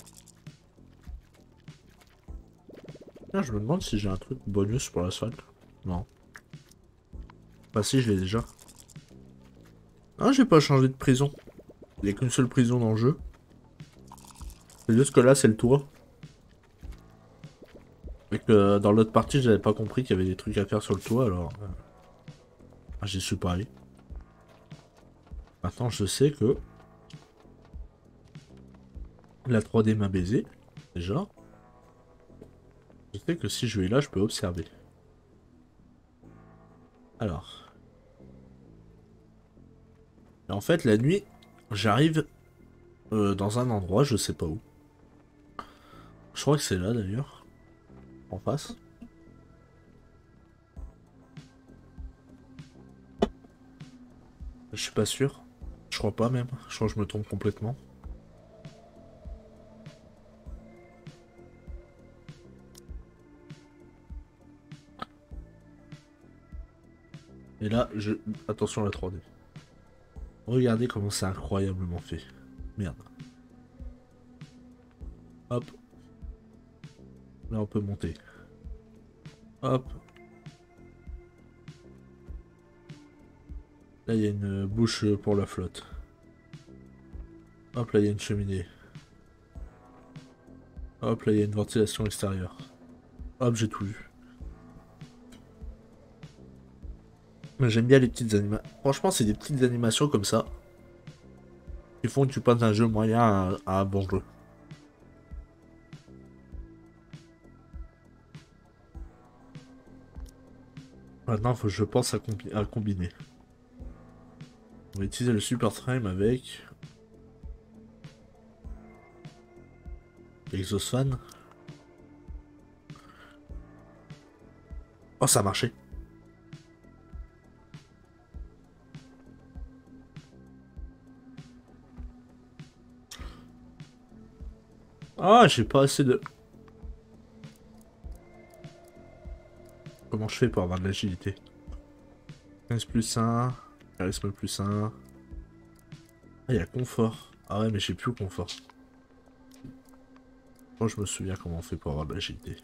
Ah, je me demande si j'ai un truc bonus pour l'asphalte. Non. Bah si, je l'ai déjà. Ah, j'ai pas changé de prison. Il n'y a qu'une seule prison dans le jeu. C'est juste que là, c'est le toit. Et que dans l'autre partie, j'avais pas compris qu'il y avait des trucs à faire sur le toit, alors... Euh... Ah, j'y suis pas allé. Maintenant, je sais que... La trois D m'a baisé, déjà. Je sais que si je vais là, je peux observer. Alors... Et en fait, la nuit, j'arrive euh, dans un endroit, je sais pas où. Je crois que c'est là, d'ailleurs. En face. Je suis pas sûr. Je crois pas même. Je crois que je me trompe complètement. Et là, je... Attention à la trois D. Regardez comment c'est incroyablement fait. Merde. Hop. Là, on peut monter. Hop. Là, il y a une bouche pour la flotte. Hop, là, il y a une cheminée. Hop, là, il y a une ventilation extérieure. Hop, j'ai tout vu. Mais j'aime bien les petites animations. Franchement, c'est des petites animations comme ça qui font que tu passes d'un jeu moyen à, à un bon jeu. Maintenant, faut que je pense à, combi à combiner. On va utiliser le Super Frame avec... Exosfan. Oh, ça a marché. Ah, j'ai pas assez de... Comment je fais pour avoir de l'agilité? quinze plus un, charisme plus un. Ah, il y a confort. Ah ouais, mais je sais plus au confort. Moi, je me souviens comment on fait pour avoir de l'agilité.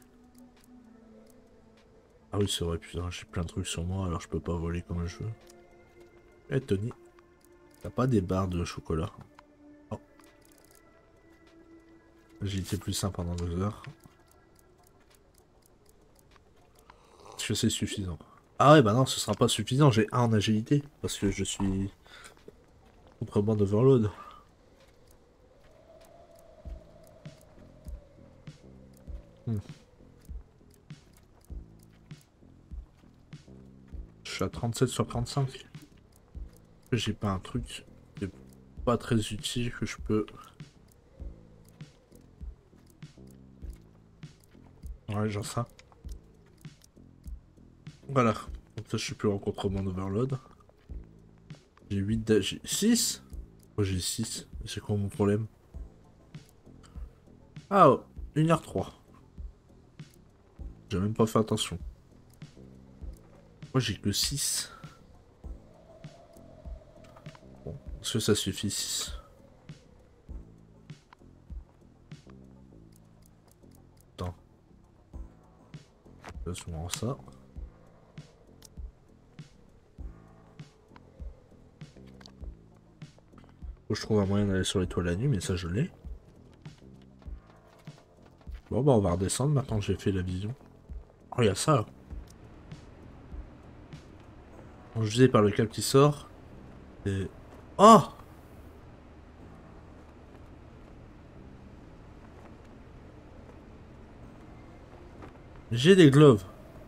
Ah oui, c'est vrai, putain, j'ai plein de trucs sur moi, alors je peux pas voler comme je veux. Eh, Tony, t'as pas des barres de chocolat? Oh. Agilité plus un pendant deux heures. Est-ce que c'est suffisant? Ah ouais, bah non, ce sera pas suffisant. J'ai un en agilité. Parce que je suis complètement d'overload. Hmm. Je suis à trente-sept sur trente-cinq. J'ai pas un truc qui est pas très utile que je peux... Ouais, genre ça. Voilà. Comme ça, je suis plus en contre-bande overload. J'ai huit d'ag... six. Oh, j'ai six. C'est quoi mon problème? Ah, oh, une heure trois. J'ai même pas fait attention. Moi, j'ai que six. Bon, est-ce que ça suffit, six? Attends. Laisse-moi ça. Faut que je trouve un moyen d'aller sur l'étoile la nuit, mais ça, je l'ai. Bon, bah, on va redescendre maintenant que j'ai fait la vision. Oh, il y a ça, là. Je disais par le câble qui sort. Et... Oh! J'ai des gloves.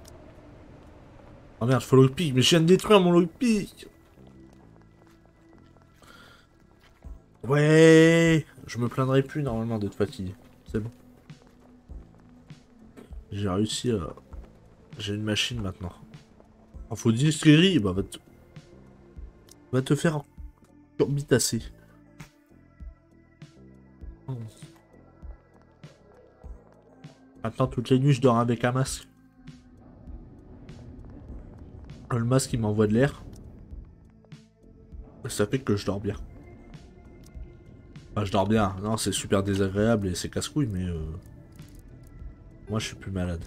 Oh merde, faut lockpick, mais je viens de détruire mon lockpick. Ouais, je me plaindrai plus normalement d'être fatigué. C'est bon. J'ai réussi à... J'ai une machine maintenant. Oh, faut distillerie, bah va te... Va te faire turbitasser. Oh. Maintenant, toutes les nuits, je dors avec un masque. Le masque, il m'envoie de l'air. Ça fait que je dors bien. Enfin, je dors bien. Non, c'est super désagréable et c'est casse-couille, mais... Euh... Moi, je suis plus malade.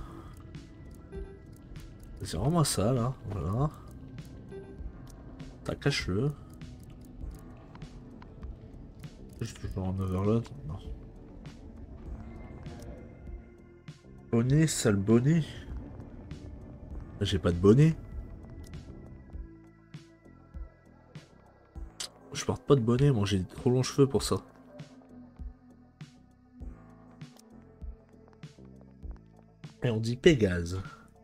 C'est vraiment ça, là. Voilà. T'as cache-le. Je suis toujours en overload. Non. Bonnet, sale bonnet. J'ai pas de bonnet. Je porte pas de bonnet, moi j'ai trop longs cheveux pour ça. Et on dit Pégase.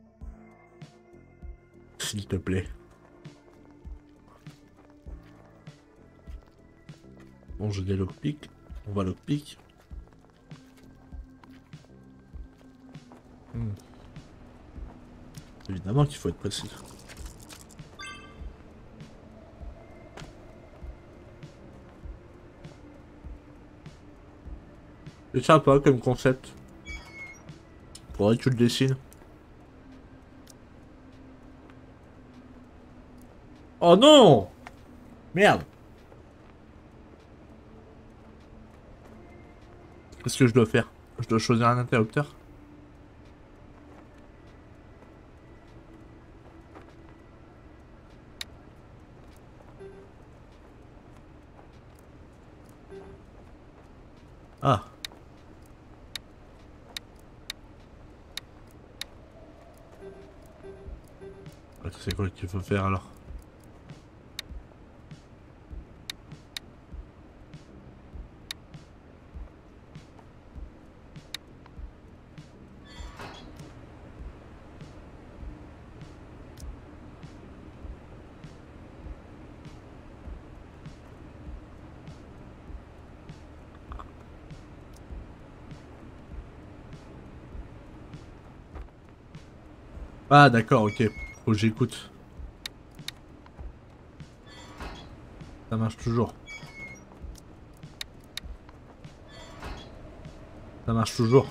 S'il te plaît. Bon, j'ai des lockpick. On va lockpick. Hmm. Évidemment qu'il faut être précis. C'est sympa comme concept. Faudrait que tu le dessines. Oh non! Merde! Qu'est-ce que je dois faire? Je dois choisir un interrupteur? Ah! C'est quoi qu'il faut faire alors? Ah d'accord, ok. Faut que j'écoute. Ça marche toujours. Ça marche toujours.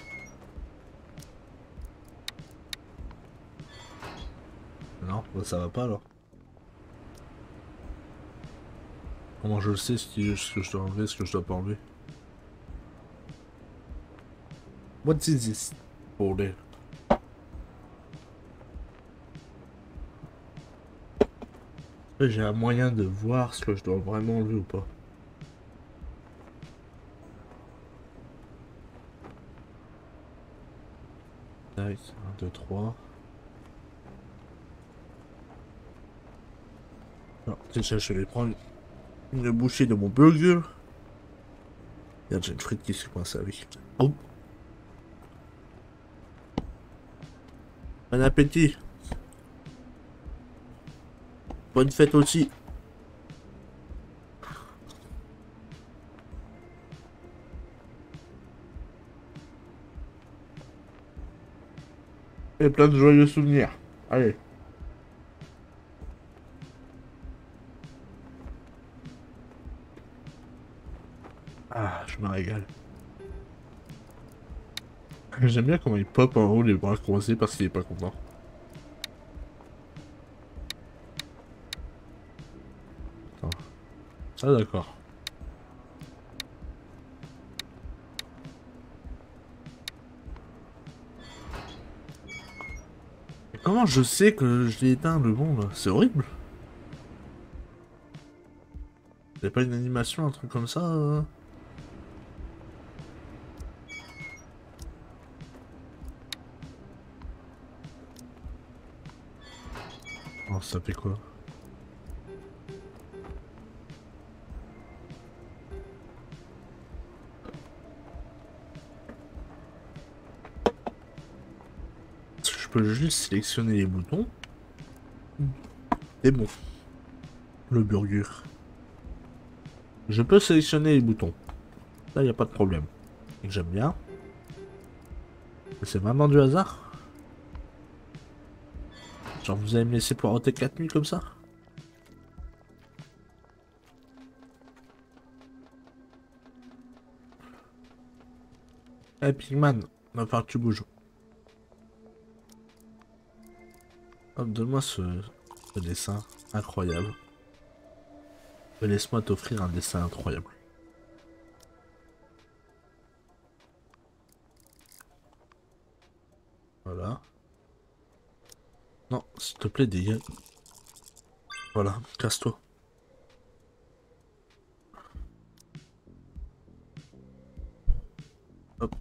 Non, bah ça va pas alors. Comment je le sais ce, qui, ce que je dois enlever, ce que je dois pas enlever? What is this? Bordel. J'ai un moyen de voir ce que je dois vraiment enlever ou pas. Tac, un, deux, trois. Alors, déjà, je vais prendre une bouchée de mon burger. Regarde, j'ai une frite qui s'est coincée avec. Oh, bon appétit. Bonne fête aussi. Et plein de joyeux souvenirs. Allez. Ah, je me régale. J'aime bien comment il pop en haut les bras croisés parce qu'il est pas content. Attends. Ah d'accord. Mais comment je sais que je l'ai éteint le bon là? C'est horrible. Y'a pas une animation, un truc comme ça euh Oh, ça fait quoi? Je peux juste sélectionner les boutons. Et bon. Le burger. Je peux sélectionner les boutons. Là, y a pas de problème. J'aime bien. C'est vraiment du hasard. Genre, vous allez me laisser poireauter quatre nuits comme ça? Eh, hey, Pigman, va falloir que tu bouges. Hop, donne-moi ce... ce dessin incroyable. Laisse-moi t'offrir un dessin incroyable. Voilà. Non, s'il te plaît, dégage. Voilà, casse-toi. Hop.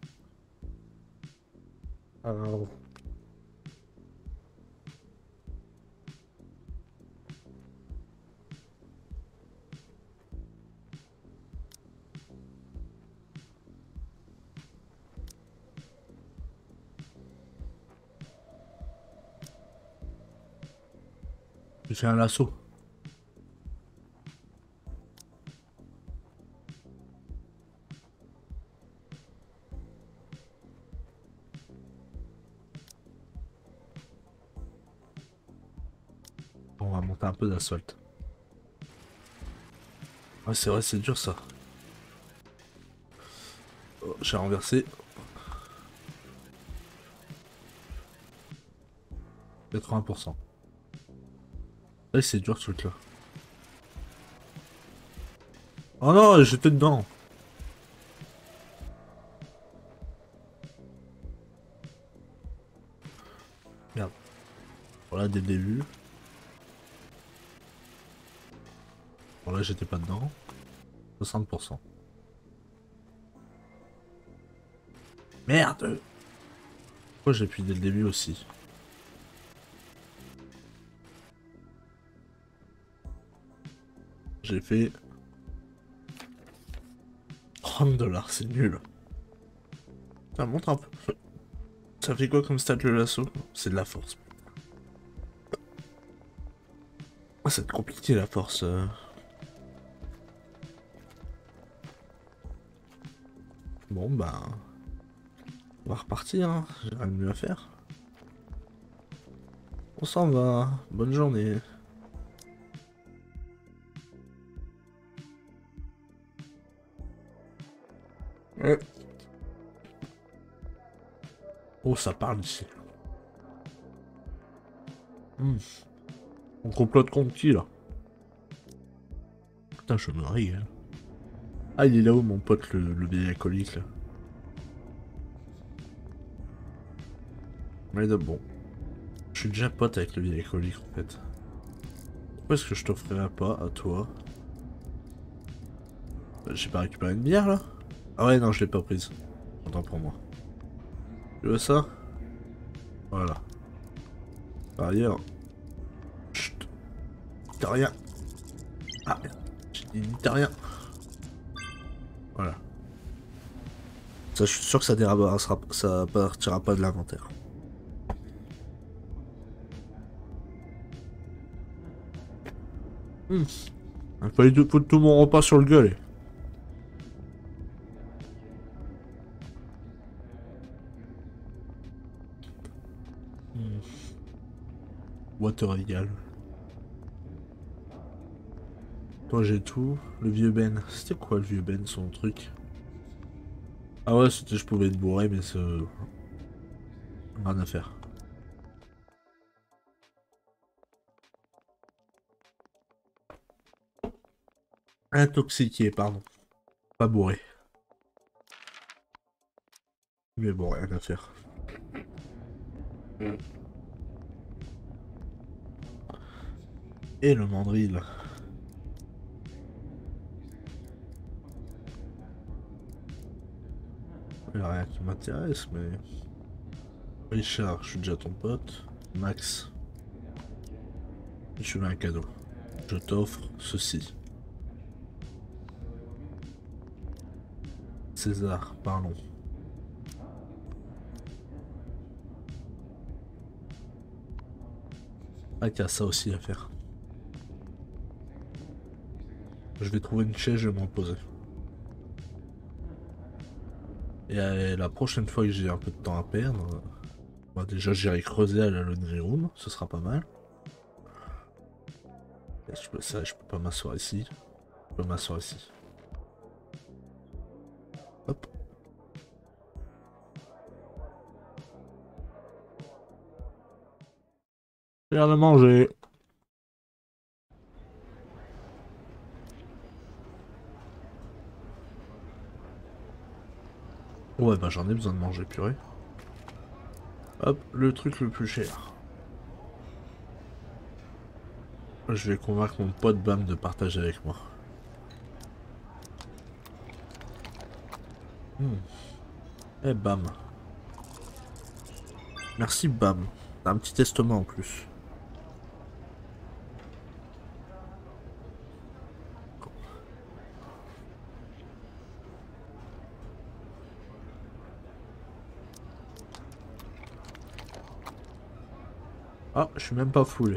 Alors... Tu fais un lasso. On va monter un peu d'asphalte. Ouais, c'est vrai, c'est dur ça. Oh, j'ai renversé. quatre-vingts pour cent. Ouais, c'est dur ce truc là. Oh non, j'étais dedans. Merde. Voilà, dès le début. Bon là, j'étais pas dedans. soixante pour cent. Merde. Pourquoi j'appuie dès le début aussi? J'ai fait... trente dollars, c'est nul. Ça montre un peu. Ça fait quoi comme stat le lasso? C'est de la force. Ah, c'est compliqué la force. euh. Bon bah... On va repartir, hein. J'ai rien de mieux à faire. On s'en va. Bonne journée. Ouais. Oh, ça parle ici. Hmm. On complote contre qui là? Putain, je me régale. Ah, il est là-haut, mon pote, le, le vieil alcoolique là. Mais de bon. Je suis déjà pote avec le vieil alcoolique en fait. Pourquoi est-ce que je t'offrirais pas à toi? Euh, J'ai pas récupéré une bière là? Ah ouais, non, je l'ai pas prise. Attends pour moi. Tu veux ça? Voilà. Par ailleurs... Chut. T'as rien. Ah, j'ai dit t'as rien. Voilà. Ça, je suis sûr que ça dérabera, ça partira pas de l'inventaire. Hmm. Il fallait tout, tout mon repas sur le gueule. Hmm. Water égal. Toi j'ai tout. Le vieux Ben. C'était quoi le vieux Ben, son truc? Ah ouais, c'était je pouvais être bourré, mais c'est... rien à faire. Intoxiqué, pardon. Pas bourré. Mais bon, rien à faire. Et le mandril. Il n'y a rien qui m'intéresse, mais... Richard, je suis déjà ton pote. Max, je veux un cadeau. Je t'offre ceci. César, parlons. Ah, qu'il y a ça aussi à faire. Je vais trouver une chaise, je vais m'en poser. Et euh, la prochaine fois que j'ai un peu de temps à perdre, bah déjà j'irai creuser à la laundry room, ce sera pas mal. Et je peux, ça, je peux pas m'asseoir ici. Je peux m'asseoir ici. Hop. J'ai l'air de manger. Ouais, bah j'en ai besoin de manger, purée. Hop, le truc le plus cher. Je vais convaincre mon pote Bam de partager avec moi. Hmm. Eh Bam. Merci Bam. T'as un petit estomac en plus. Ah, je suis même pas foulé.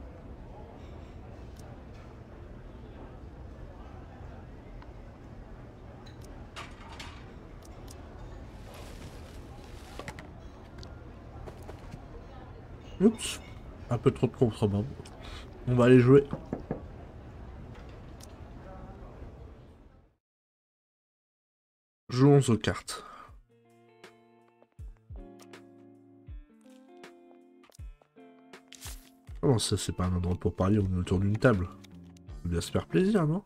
Oups. Un peu trop de contrebande. On va aller jouer. Jouons aux cartes. Oh, ça c'est pas un endroit pour parler, on est autour d'une table. On va bien se faire plaisir, non?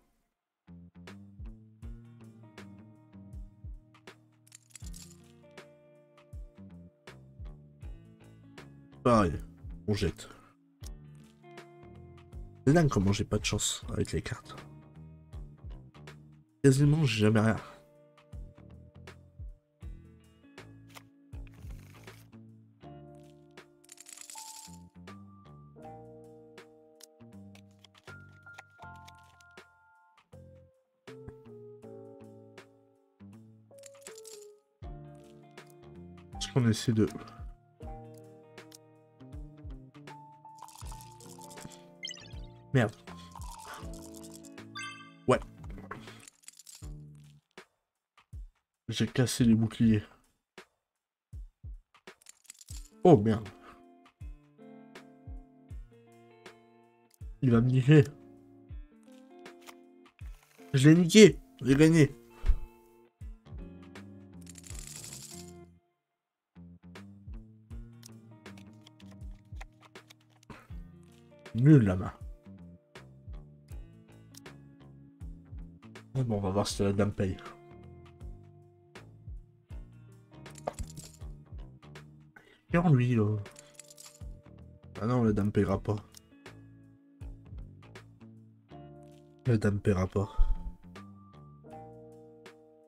Pareil, on jette. C'est dingue comment j'ai pas de chance avec les cartes. Quasiment, j'ai jamais rien. Est-ce qu'on essaie de... Merde. Ouais. J'ai cassé les boucliers. Oh merde. Il va me niquer. Je l'ai niqué. J'ai gagné. Nul la main. Bon, on va voir si la dame paye. Tiens, lui, là. Ah non, la dame payera pas. La dame paiera pas.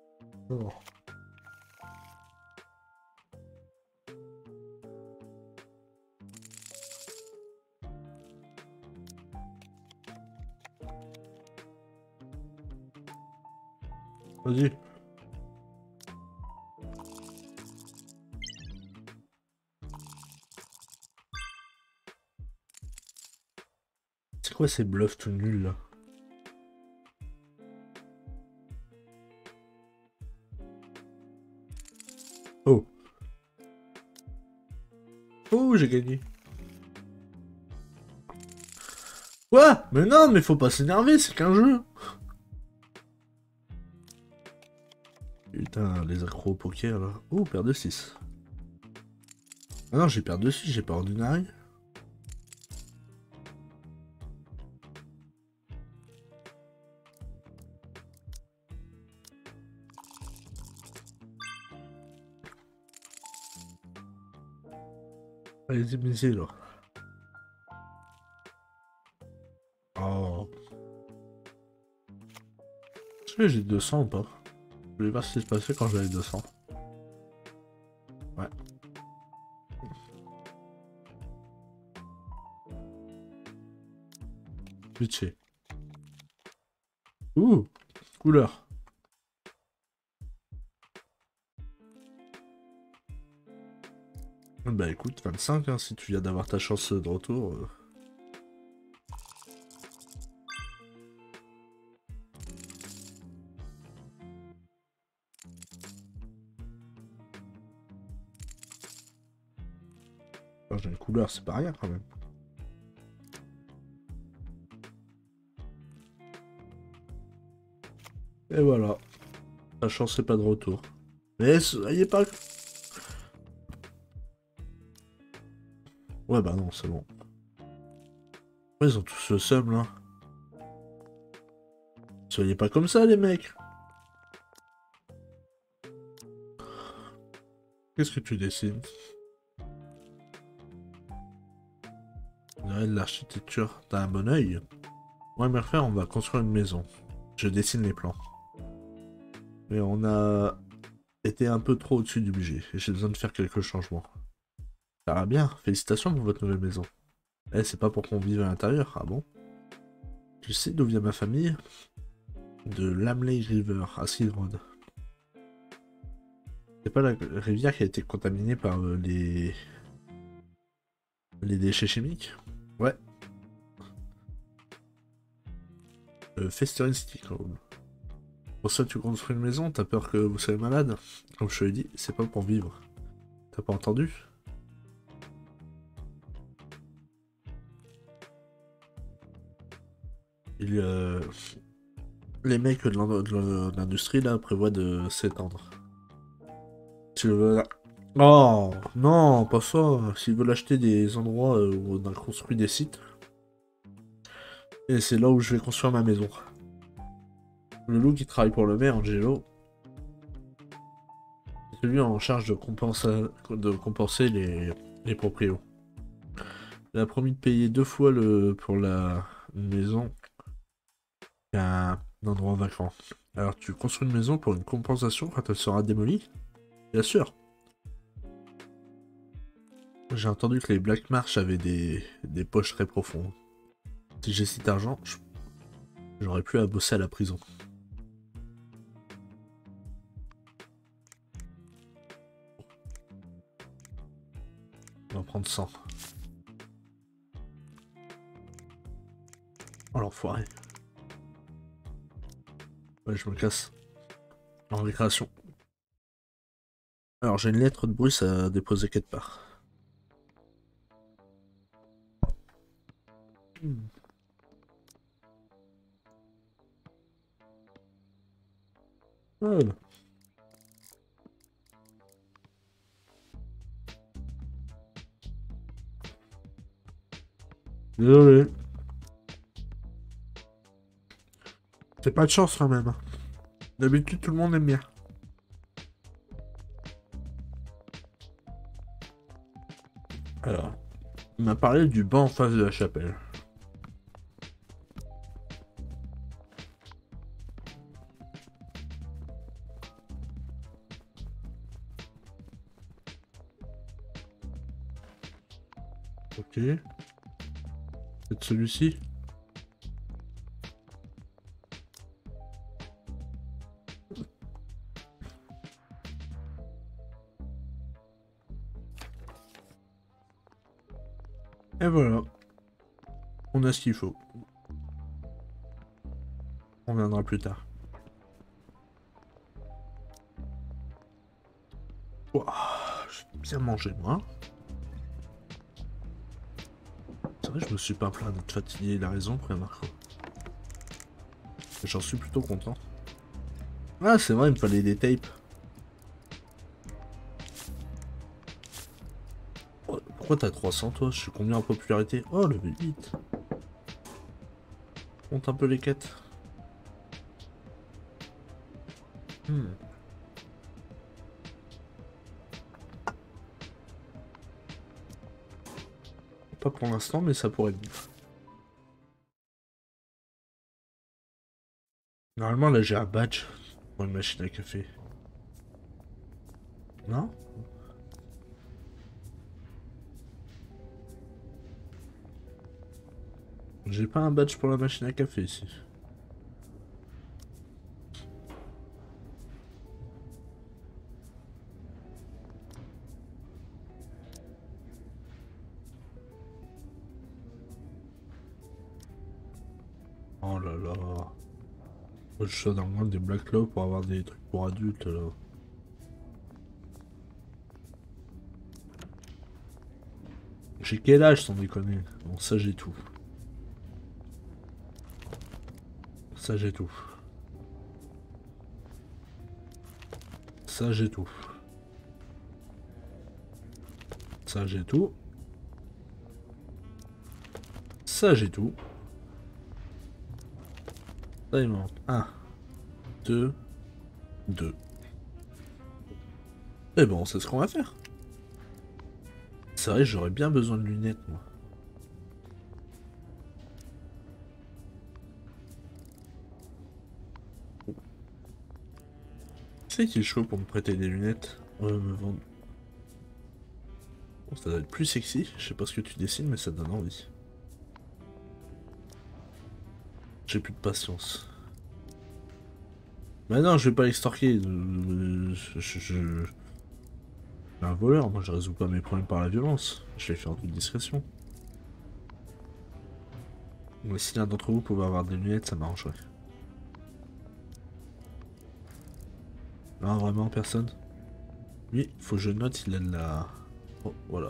Oh. Vas-y. C'est quoi ces bluffs tout nuls là? Oh. Oh, j'ai gagné. Quoi? Mais non, mais faut pas s'énerver, c'est qu'un jeu. Putain, les accros au poker là. Oh, paire de six. Ah non, j'ai paire de six, j'ai pas ordinary. Allez-y, misez là. Oh. Est-ce que j'ai deux cents ou pas? Je vais voir ce qui se passait quand j'avais deux cents. Ouais. Vite fait. Ouh, couleur. Bah écoute, vingt-cinq, hein, si tu viens d'avoir ta chance de retour. Euh... Enfin, j'ai une couleur, c'est pas rien quand même. Et voilà. Ta chance c'est pas de retour. Mais soyez pas... Ouais bah non, c'est bon. Ouais, ils ont tous le seum là. Soyez pas comme ça les mecs. Qu'est-ce que tu dessines? Ouais, de l'architecture. T'as un bon oeil. Ouais, mais frère, on va construire une maison. Je dessine les plans. Mais on a été un peu trop au-dessus du budget. Et j'ai besoin de faire quelques changements. Ça va bien. Félicitations pour votre nouvelle maison. Eh, c'est pas pour qu'on vive à l'intérieur. Ah bon? Tu sais d'où vient ma famille? De Lamley River, à Silk Road. C'est pas la rivière qui a été contaminée par euh, les... les déchets chimiques? Ouais. Euh, Festering City Road. Pour ça, tu construis une maison, t'as peur que vous soyez malade? Comme je te l'ai dit, c'est pas pour vivre. T'as pas entendu? Il, euh... Les mecs de l'industrie là prévoient de s'étendre. Tu veux... Oh non, pas ça. S'ils veulent acheter des endroits euh, où on a construit des sites, et c'est là où je vais construire ma maison. Le loup qui travaille pour le maire, Angelo, c'est celui en charge de, compensa... de compenser les, les proprios. Il a promis de payer deux fois le pour la maison qu'un endroit vacant. Alors tu construis une maison pour une compensation quand elle sera démolie? Bien sûr. J'ai entendu que les Black Marsh avaient des, des poches très profondes. Si j'ai cet argent, j'aurais plus à bosser à la prison. On va prendre cent. Oh l'enfoiré. Ouais, je me casse. En récréation. Alors j'ai une lettre de Bruce à déposer quelque part. Hmm. Ouais. Désolé. C'est pas de chance quand même. D'habitude tout le monde aime bien. Alors, il m'a parlé du banc en face de la chapelle. Ok. C'est celui-ci. Et voilà. On a ce qu'il faut. On viendra plus tard. Ouah, j'ai bien mangé moi. C'est vrai, je me suis pas plaint d'être fatigué. Il a raison, frère Marco. J'en suis plutôt content. Ah, c'est vrai, il me fallait des tapes. Oh, pourquoi t'as trois cents toi? Je suis combien en popularité? Oh, le huit. Compte un peu les quêtes. Hmm. Pas pour l'instant, mais ça pourrait être. Normalement, là, j'ai un badge pour une machine à café. Non? J'ai pas un badge pour la machine à café ici. Oh là là. Moi, je suis dans le monde des Black Claw pour avoir des trucs pour adultes là. J'ai quel âge sans déconner? Bon, ça j'ai tout. Ça j'ai tout. Ça j'ai tout. Ça j'ai tout. Ça j'ai tout. Ça il manque un, deux, deux. Et bon, c'est ce qu'on va faire. C'est vrai, j'aurais bien besoin de lunettes, moi. Qui c'est qui est chaud pour me prêter des lunettes? Euh, me vendre. Bon, ça doit être plus sexy. Je sais pas ce que tu dessines, mais ça donne envie. J'ai plus de patience. Mais non, je vais pas l'extorquer. Euh, Je, je, je- je suis un voleur, moi je résous pas mes problèmes par la violence. Je les fais en toute discrétion. Mais si l'un d'entre vous pouvait avoir des lunettes, ça m'arrangerait. Non, vraiment, personne? Oui, faut que je note, il a de la... Oh, voilà.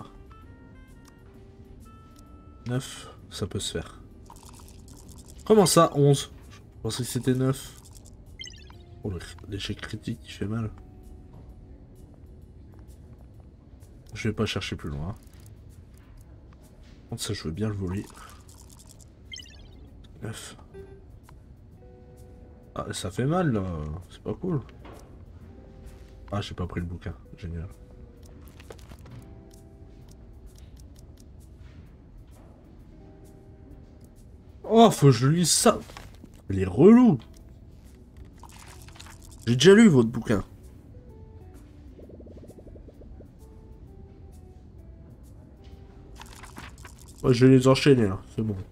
neuf, ça peut se faire. Comment ça, onze? Je pensais que c'était neuf. Oh, l'échec critique qui fait mal. Je vais pas chercher plus loin. Par contre, ça, je veux bien le voler. neuf. Ah, ça fait mal, là. C'est pas cool. Ah, j'ai pas pris le bouquin. Génial. Oh, faut que je lise ça. Il est relou. J'ai déjà lu votre bouquin. Ouais, je vais les enchaîner, là. C'est bon.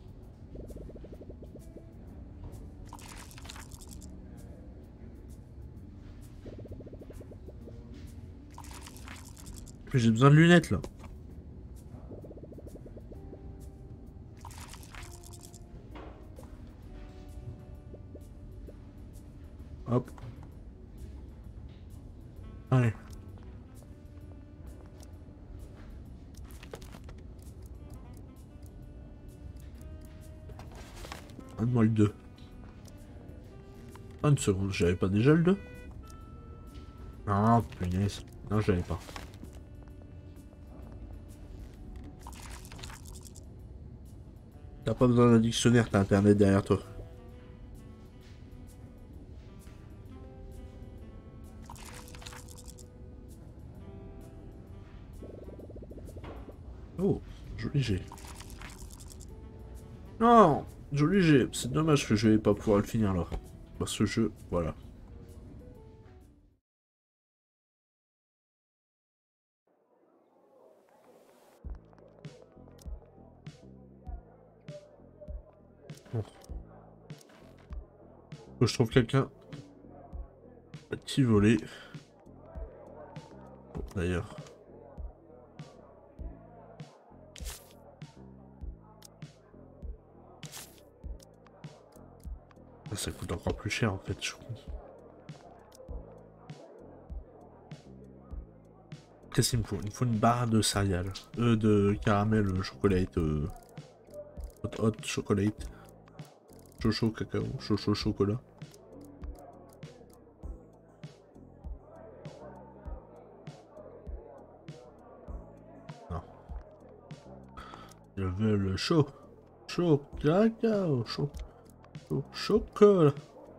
Puis j'ai besoin de lunettes, là. Hop. Allez. Donne-moi le deux. Ah, une seconde, j'avais pas déjà le deux? Ah, punaise. Non, je l'avais pas. T'as pas besoin d'un dictionnaire, t'as internet derrière toi. Oh, joli G. Non, joli G. C'est dommage que je vais pas pouvoir le finir là. Parce que ce jeu, voilà. Bon. Faut que je trouve quelqu'un. Petit volet. Bon, d'ailleurs. Ça coûte encore plus cher en fait, je crois. Qu'est-ce qu'il me faut? Il me faut une barre de céréales. Euh, de caramel, euh, chocolat, euh, hot, hot chocolate. Chocho cacao, chocho chocolat. Non. Je veux le chaud. Chaud cacao, chaud. Chaud chocolat.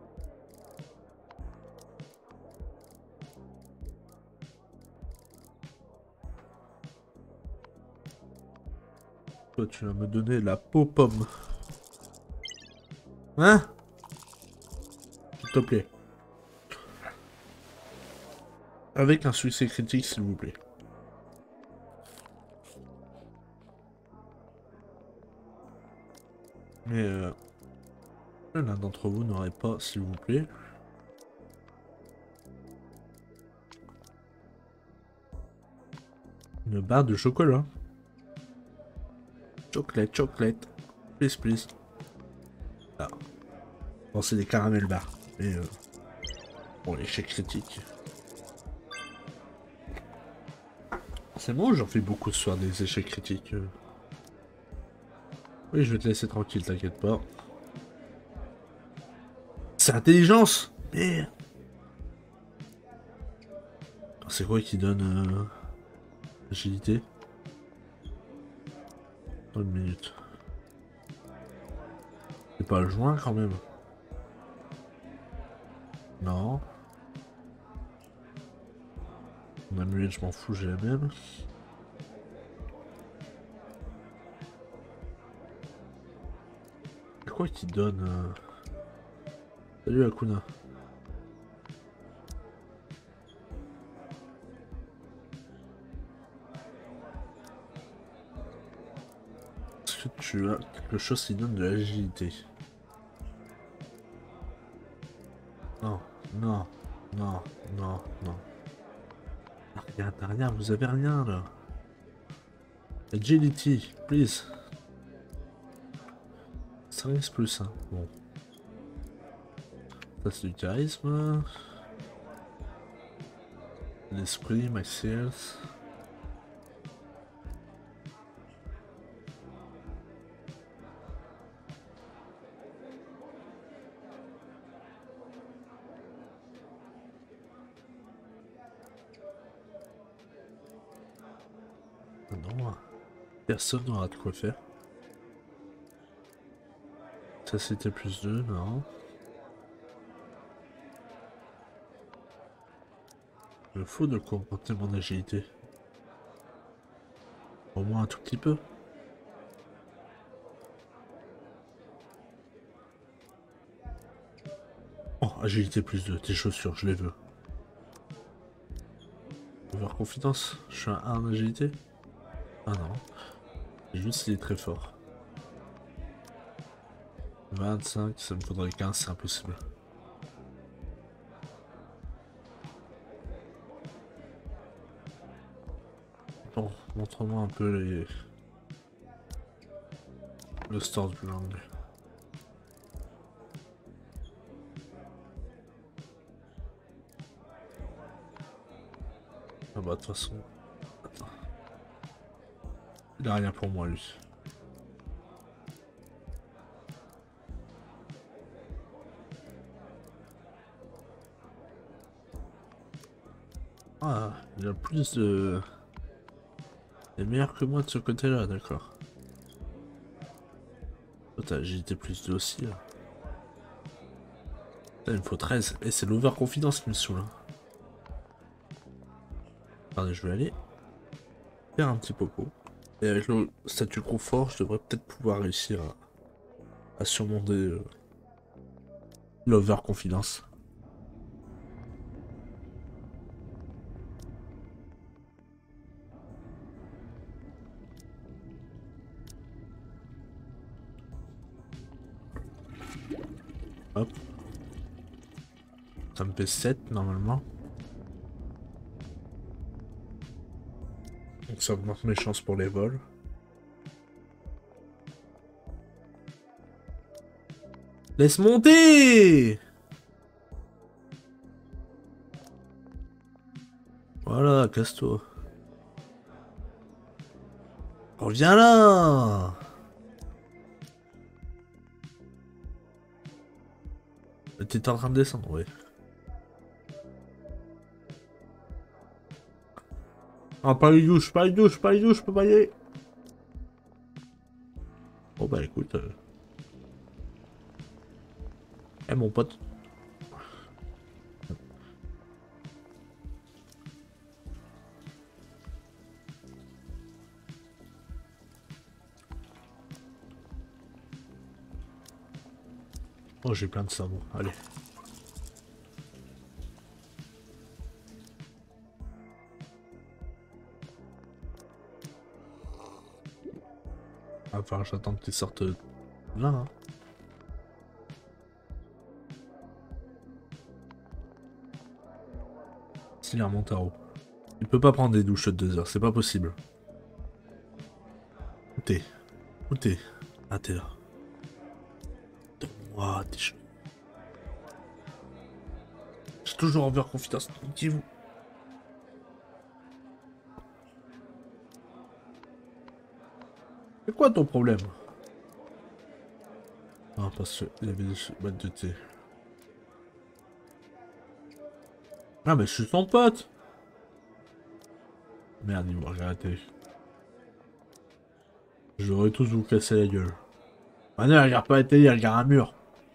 Toi, tu vas me donner la peau pomme. Hein? S'il te plaît. Avec un succès critique, s'il vous plaît. Mais euh, l'un d'entre vous n'aurait pas, s'il vous plaît. Une barre de chocolat. Chocolate, chocolate. Please, please. Ah. Bon, c'est des caramels barres. Mais euh, bon, l'échec critique. C'est bon, j'en fais beaucoup ce soir des échecs critiques. euh. Oui, je vais te laisser tranquille, t'inquiète pas. C'est intelligence! Merde! C'est quoi qui donne euh, agilité? Dans une minute. C'est pas le joint quand même. Non. Mon amulette, je m'en fous, j'ai la même. C'est quoi qui donne euh... Salut Akuna. Est-ce que tu as quelque chose qui donne de l'agilité? Non, non, non, non, non. Ah, rien, t'as rien, vous avez rien là. Agility, please. Ça risque plus, hein. Bon. Ça c'est du charisme. L'esprit, my sales. Non, personne n'aura de quoi faire. Ça c'était plus deux, non. Il me faut de quoi augmenter mon agilité. Au moins un tout petit peu. Oh, agilité plus deux, tes chaussures, je les veux. Avoir confidence, je suis un un en agilité. Ah non. Juste il est très fort. vingt-cinq, ça me faudrait quinze, c'est impossible. Bon, montre-moi un peu les... le store du langue. Ah bah de toute façon... Attends. Il a rien pour moi lui. Ah, il a plus de... Il est meilleur que moi de ce côté-là, d'accord. Toi t'as agilité plus deux aussi là. Là, il me faut treize. Et c'est l'overconfidence qui me saoule. Hein. Attendez, je vais aller faire un petit popo. Et avec le statut confort, je devrais peut-être pouvoir réussir à, à surmonter euh, l'overconfidence. Hop. Ça me fait sept normalement. Donc ça augmente mes chances pour les vols. Laisse monter! Voilà, casse-toi. Reviens là! T'étais en train de descendre, ouais. Ah, pas les douches, pas les douches, pas les douches, je peux pas y aller. Bon bah écoute. Euh... Eh mon pote. Oh j'ai plein de savon, allez. Enfin j'attends que tu sortes là. Hein. S'il remonte à haut. Il peut pas prendre des douches de deux heures, c'est pas possible. Où t'es? Où t'es? Ah t'es là. Ouah, t'es chaud. J'ai toujours overconfidence. Dis-vous. C'est quoi ton problème? Ah parce qu'il y avait des boîtes de thé. Ah mais je suis son pote. Merde, il m'a regardé. Je devrais tous vous casser la gueule. Ah non, regarde pas la télé, il regarde un mur.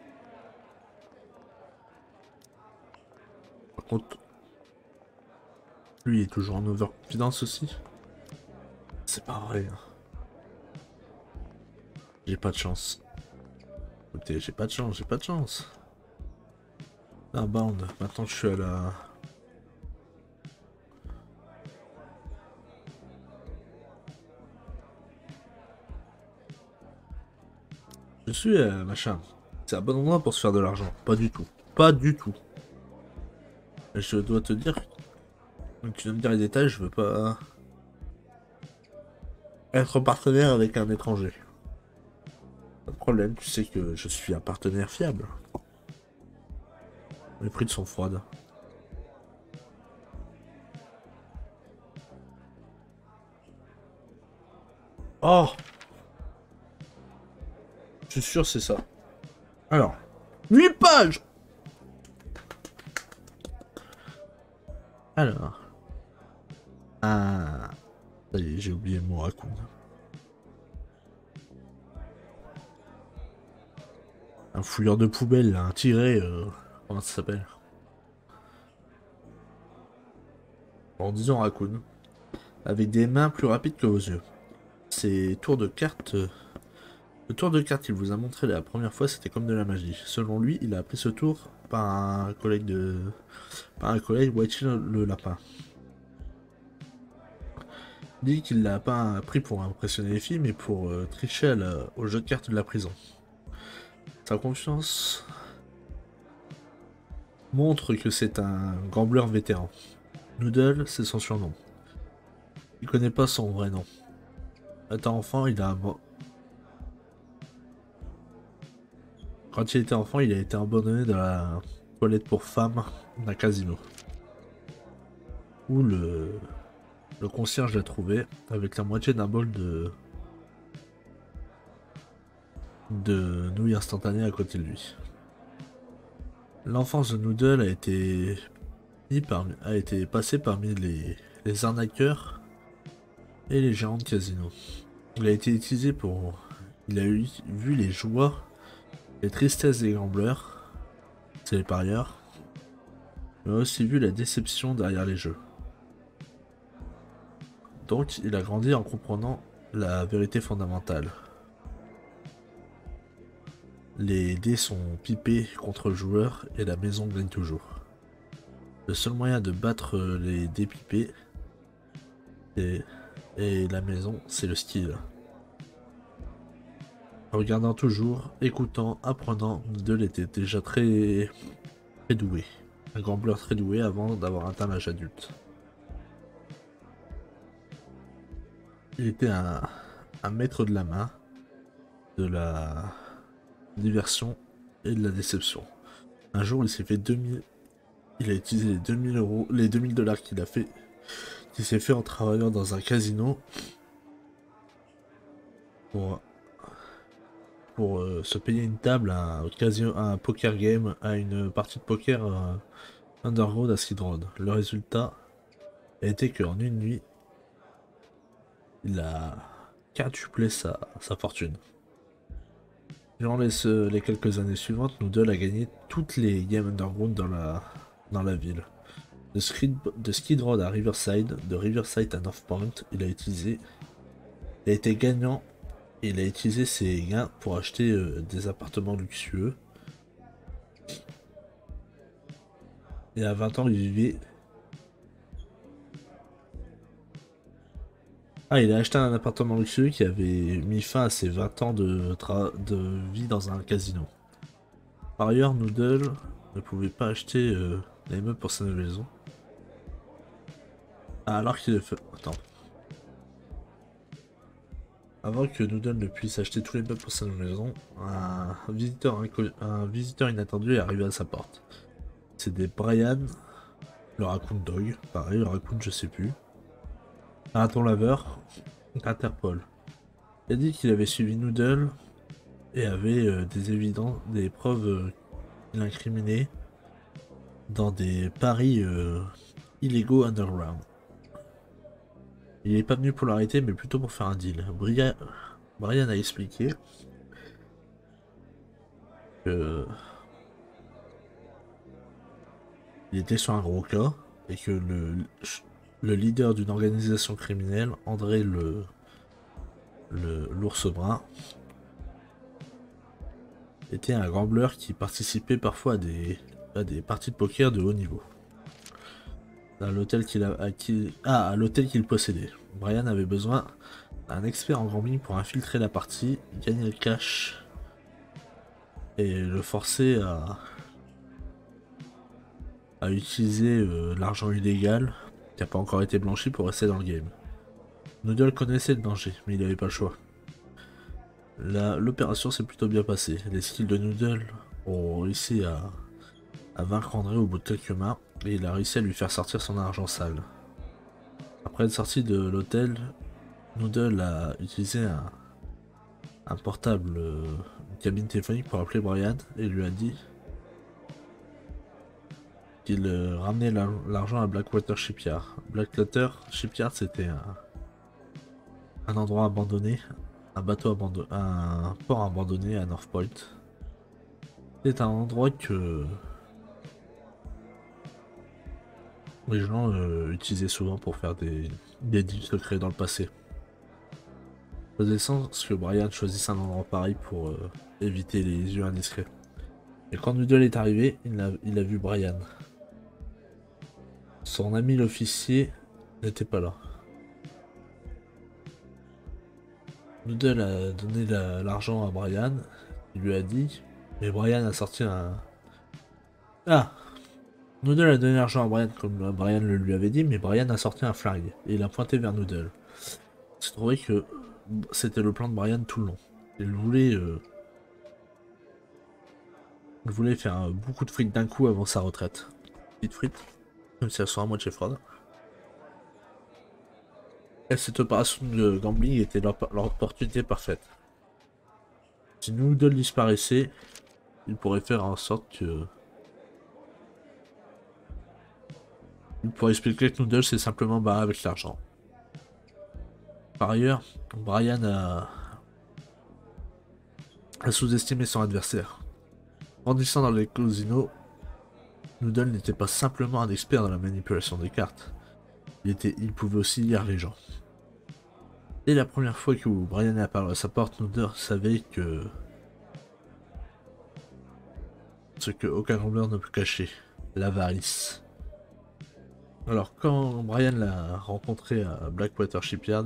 Par contre, lui il est toujours en overconfidence aussi. C'est pas vrai. Hein. J'ai pas de chance. Écoutez, j'ai pas de chance, j'ai pas de chance. Ah bound, maintenant je suis à la... Je suis euh, machin. C'est un bon endroit pour se faire de l'argent. Pas du tout. Pas du tout. Je dois te dire... Tu dois me dire les détails, je veux pas... être partenaire avec un étranger. Pas de problème, tu sais que je suis un partenaire fiable. Les prix sont froides. Oh! Je suis sûr c'est ça. Alors, huit pages! Alors... Ah... Ça y est, j'ai oublié le mot raccoon. Un fouilleur de poubelle, là, un tiré, euh... comment ça s'appelle? En disant raccoon. Avec des mains plus rapides que vos yeux. Ces tours de cartes... euh, Le tour de cartes qu'il vous a montré la première fois, c'était comme de la magie. Selon lui, il a appris ce tour par un collègue de... par un collègue, Whitey le lapin. Il dit qu'il l'a pas appris pour impressionner les filles, mais pour euh, tricher à la... au jeu de cartes de la prison. Sa confiance montre que c'est un gambleur vétéran. Noodle, c'est son surnom. Il connaît pas son vrai nom. Étant enfant, il a... Quand il était enfant, il a été abandonné dans la toilette pour femmes d'un casino. Où le... le concierge l'a trouvé avec la moitié d'un bol de... de nouilles instantanées à côté de lui. L'enfance de Noodle a été... Parmi... a été passée parmi les... les arnaqueurs et les gérants de casino. Il a été utilisé pour... Il a eu... vu les joies, les tristesses des gamblers, c'est les parieurs, mais a aussi vu la déception derrière les jeux. Donc il a grandi en comprenant la vérité fondamentale. Les dés sont pipés contre le joueur et la maison gagne toujours. Le seul moyen de battre les dés pipés et, et la maison, c'est le skill. Regardant toujours, écoutant, apprenant, Noodle était déjà très, très doué. un gambler très doué avant d'avoir atteint l'âge adulte. Il était un, un maître de la main, de la diversion et de la déception. Un jour, il s'est fait deux mille. Il a utilisé les deux mille euros, les deux mille dollars qu'il a fait, qu'il s'est fait en travaillant dans un casino pour, pour euh, se payer une table à un, casino, à un poker game, à une partie de poker euh, underground à Skid Row. Le résultat a été qu'en une nuit, il a quadruplé sa, sa fortune. Durant les, ce- les quelques années suivantes, Noodle a gagné toutes les games underground dans la, dans la ville. De Skid, de Skid Row à Riverside, de Riverside à North Point, il a utilisé. Il a été gagnant et il a utilisé ses gains pour acheter euh, des appartements luxueux. Et à vingt ans, il vivait. Ah, il a acheté un appartement luxueux qui avait mis fin à ses vingt ans de, tra- de vie dans un casino. Par ailleurs, Noodle ne pouvait pas acheter euh, les meubles pour sa nouvelle maison. Ah, alors qu'il fait. Attends. Avant que Noodle ne puisse acheter tous les meubles pour sa nouvelle maison, un visiteur, inco- un visiteur inattendu est arrivé à sa porte. C'était Brian, le raccoon dog. Pareil, le raccoon, je sais plus. Un raton laveur, Interpol. Il a dit qu'il avait suivi Noodle et avait euh, des évidents, des preuves euh, qui l'incriminaient dans des paris euh, illégaux underground. Il n'est pas venu pour l'arrêter, mais plutôt pour faire un deal. Brian, Brian a expliqué que il était sur un gros cas et que le, le leader d'une organisation criminelle, André le le l'ours brun, était un gambler qui participait parfois à des, à des parties de poker de haut niveau. À l'hôtel qu'il a, à qui, ah, à l'hôtel qu'il possédait. Brian avait besoin d'un expert en gambling pour infiltrer la partie, gagner le cash et le forcer à, à utiliser euh, l'argent illégal qui n'a pas encore été blanchi pour rester dans le game. Noodle connaissait le danger, mais il n'avait pas le choix. L'opération s'est plutôt bien passée. Les skills de Noodle ont réussi à, à vaincre André au bout de quelques mains et il a réussi à lui faire sortir son argent sale. Après être sorti de l'hôtel, Noodle a utilisé un, un portable, euh, une cabine téléphonique pour appeler Brian et lui a dit qu'il euh, ramenait l'argent à Blackwater Shipyard. Blackwater Shipyard, c'était un, un endroit abandonné, un bateau abandonné, un port abandonné à North Point. C'est un endroit que les gens euh, utilisaient souvent pour faire des, des deals secrets dans le passé. Ça faisait sens que Brian choisisse un endroit pareil pour euh, éviter les yeux indiscrets. Et quand Noodle est arrivé, il a, il a vu Brian. Son ami l'officier n'était pas là. Noodle a donné l'argent à Brian. Il lui a dit. Mais Brian a sorti un. Ah! Noodle a donné l'argent à Brian comme Brian le lui avait dit, mais Brian a sorti un flingue. Et il a pointé vers Noodle. Il se trouvait que c'était le plan de Brian tout le long. Il voulait. Euh, il voulait faire euh, beaucoup de frites d'un coup avant sa retraite. Petite frite. Même si elles sont à moitié froides. Et cette opération de gambling était leur, leur opportunité parfaite. Si Noodle disparaissait, il pourrait faire en sorte que... Il pourrait expliquer que Noodle s'est simplement barré avec l'argent. Par ailleurs, Brian a... a sous-estimé son adversaire. Grandissant dans les casinos, Noodle n'était pas simplement un expert dans la manipulation des cartes. Il, était... il pouvait aussi lire les gens. Dès la première fois que Brian est apparu à sa porte, Noodle savait que... ce que aucun gambler ne peut cacher, l'avarice. Alors quand Brian l'a rencontré à Blackwater Shipyard,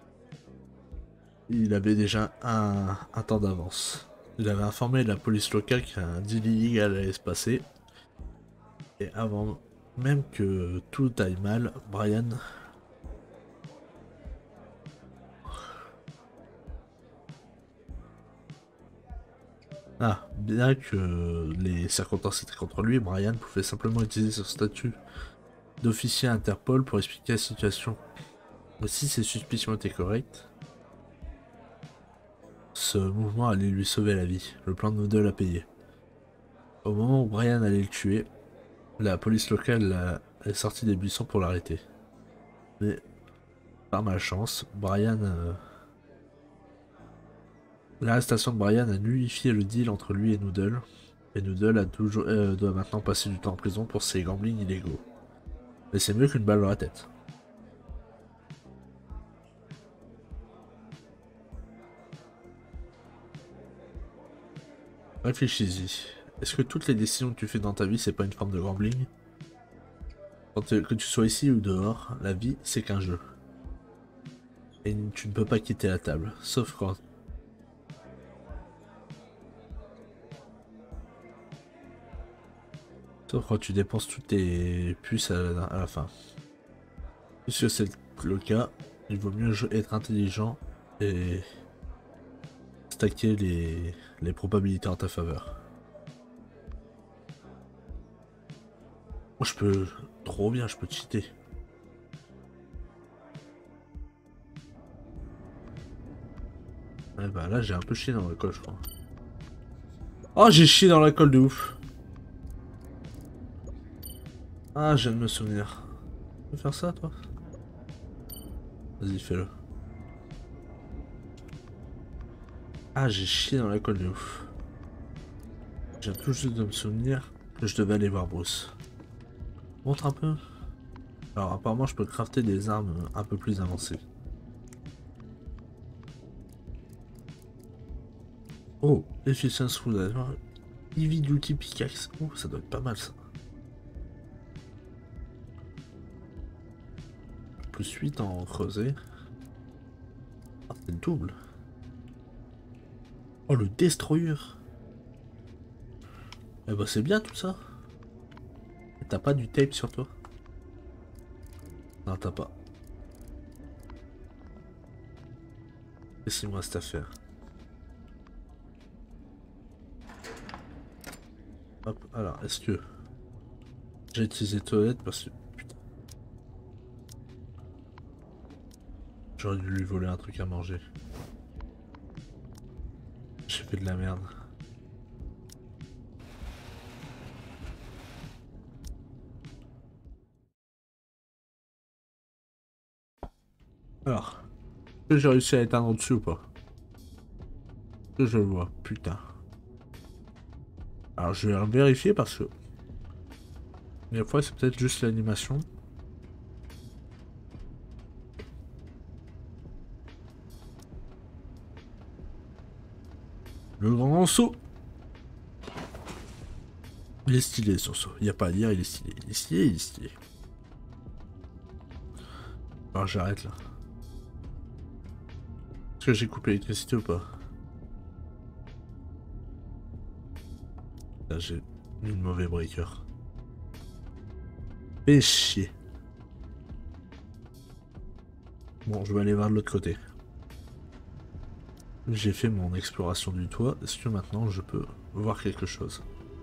il avait déjà un, un temps d'avance. Il avait informé la police locale qu'un deal illégal allait se passer. Et avant même que tout aille mal, Brian... Ah, bien que les circonstances étaient contre lui, Brian pouvait simplement utiliser son statut d'officier Interpol pour expliquer la situation. Mais si ses suspicions étaient correctes, ce mouvement allait lui sauver la vie. Le plan de Noodle a payé. Au moment où Brian allait le tuer, la police locale a- est sortie des buissons pour l'arrêter. Mais par malchance, Brian... euh, L'arrestation de Brian a nullifié le deal entre lui et Noodle. Et Noodle a toujours, euh, doit maintenant passer du temps en prison pour ses gamblings illégaux. Mais c'est mieux qu'une balle dans la tête. Réfléchis-y. Est-ce que toutes les décisions que tu fais dans ta vie, c'est pas une forme de gambling? Quand tu- Que tu sois ici ou dehors, la vie, c'est qu'un jeu. Et tu ne peux pas quitter la table. Sauf quand... Sauf quand tu dépenses toutes tes puces à la, à la fin. Puisque c'est le cas, il vaut mieux jouer- être intelligent et stacker les, les probabilités en ta faveur. Moi je peux... Trop bien, je peux cheater. Ouais, bah là j'ai un peu chié dans la colle je crois. Oh j'ai chié dans la colle de ouf. Ah je viens de me souvenir. Tu peux faire ça toi? Vas-y fais-le. Ah j'ai chié dans la colle de ouf. Je viens tout juste de me souvenir que je devais aller voir Bruce. Montre un peu. Alors apparemment je peux crafter des armes un peu plus avancées. Oh, Efficiency Screwdriver. Heavy Duty Pickaxe. Oh, ça doit être pas mal ça. Plus huit en creuset. Ah, c'est le double. Oh, le Destroyer. Eh bah, c'est bien tout ça. T'as pas du tape sur toi? Non, t'as pas. Qu'est-ce qu'il me reste à faire? Hop, alors, est-ce que j'ai utilisé toilette parce que... Putain, j'aurais dû lui voler un truc à manger. J'ai fait de la merde. Alors, est-ce que j'ai réussi à éteindre au-dessus ou pas? Que je le vois, putain. Alors, je vais vérifier parce que... Des fois, c'est peut-être juste l'animation. Le grand saut. Il est stylé son saut. Il n'y a pas à dire, il est stylé. Il est stylé, il est stylé. Alors j'arrête là. Est-ce que j'ai coupé l'électricité ou pas? Là j'ai mis le mauvais breaker. Fais chier. Bon, je vais aller voir de l'autre côté. J'ai fait mon exploration du toit. Est-ce que maintenant je peux voir quelque chose?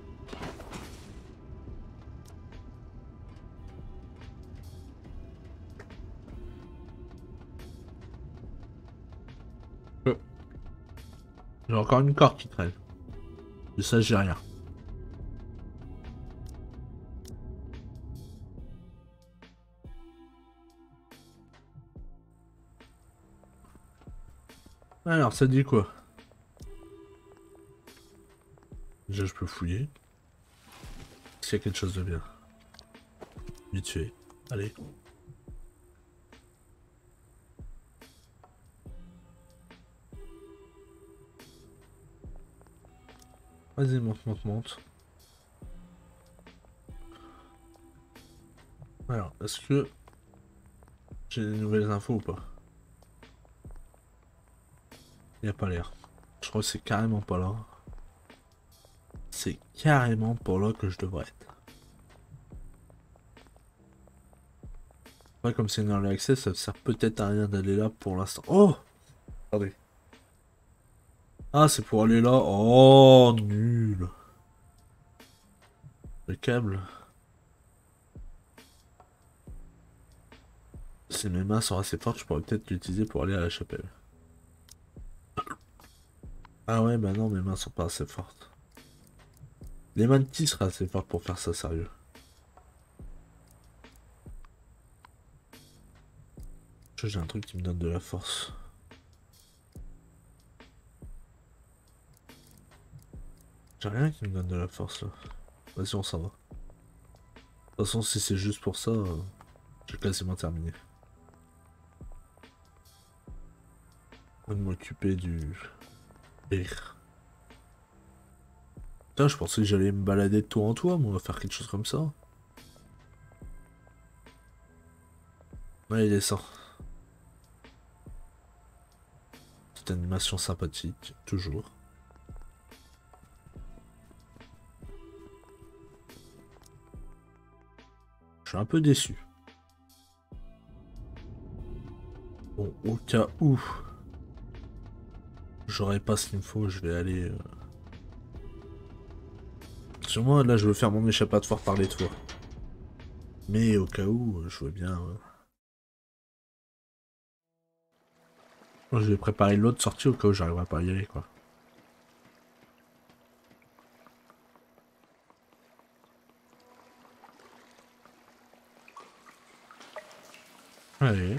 Euh, J'ai encore une corde qui traîne. De ça, j'ai rien. Alors, ça dit quoi? Déjà, je peux fouiller. S'il y a quelque chose de bien. Vite fait. Allez. Vas-y, monte, monte, monte. Alors, est-ce que j'ai des nouvelles infos ou pas? Il n'y a pas l'air. Je crois que c'est carrément pas là. C'est carrément pas là que je devrais être. Ouais, comme c'est une early access, ça sert peut-être à rien d'aller là pour l'instant. Oh! Attendez. Ah, c'est pour aller là. Oh, nul. Le câble. Si mes mains sont assez fortes, je pourrais peut-être l'utiliser pour aller à la chapelle. Ah ouais, bah non, mes mains sont pas assez fortes. Les mains de qui seraient assez fortes pour faire ça, sérieux? J'ai un truc qui me donne de la force. J'ai rien qui me donne de la force là. Vas-y, on s'en va. De toute façon, si c'est juste pour ça, euh, j'ai quasiment terminé. Je vais m'occuper du rire. Putain, je pensais que j'allais me balader de tour en tour, mais on va faire quelque chose comme ça. Ouais, il descend. Petite animation sympathique, toujours. Je suis un peu déçu. Bon, au cas où j'aurais pas ce qu'il me faut, je vais aller... Euh... Sur moi, là, je veux faire mon échappatoire par les toits. Mais au cas où, euh, je veux bien... Euh... Je vais préparer l'autre sortie au cas où j'arriverai pas à y aller, quoi. Allez.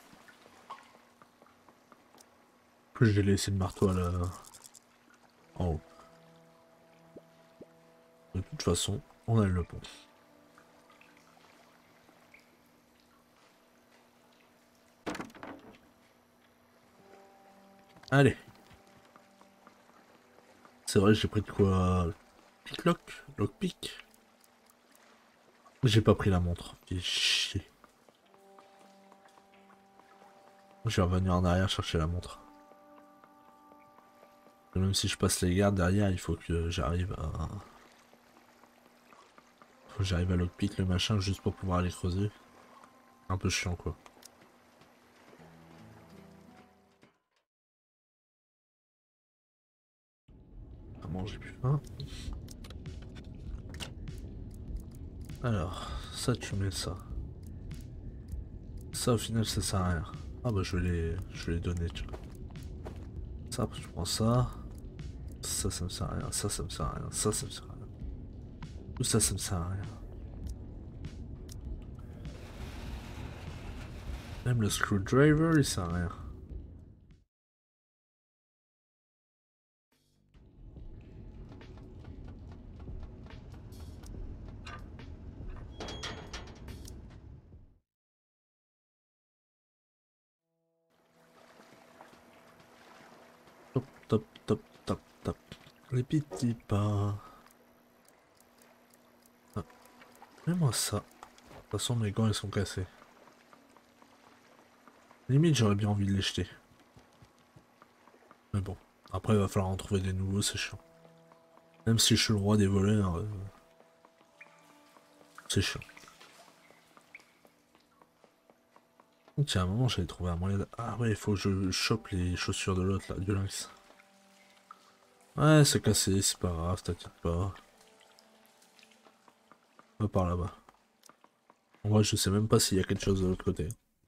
Plus j'ai laissé le marteau à la... en haut. De toute façon, on a le pont. Allez. C'est vrai, j'ai pris de quoi... Picklock? Lockpick? J'ai pas pris la montre. Fais chier. Je vais revenir en arrière chercher la montre. Et même si je passe les gardes derrière, il faut que j'arrive à... Faut que j'arrive à lockpick le machin juste pour pouvoir aller creuser. Un peu chiant quoi. Vraiment j'ai plus faim. Alors, ça tu mets ça. Ça au final ça sert à rien. Ah bah je vais les, je vais les donner tu vois. Ça je prends ça. Ça ça me sert à rien. Ça ça me sert à rien. Ça ça me sert à rien. Tout ça ça me sert à rien. Même le screwdriver il sert à rien. Top top top top top. Les petits pas. Ah, mets-moi ça. De toute façon mes gants ils sont cassés. Limite j'aurais bien envie de les jeter. Mais bon. Après il va falloir en trouver des nouveaux, c'est chiant. Même si je suis le roi des voleurs, euh, c'est chiant. Tiens, à un moment j'avais trouvé un moyen de... Ah ouais, il faut que je chope les chaussures de l'autre là, du lynx. Ouais, c'est cassé, c'est pas grave, t'inquiète pas. Va par là-bas. En vrai, je sais même pas s'il y a quelque chose de l'autre côté.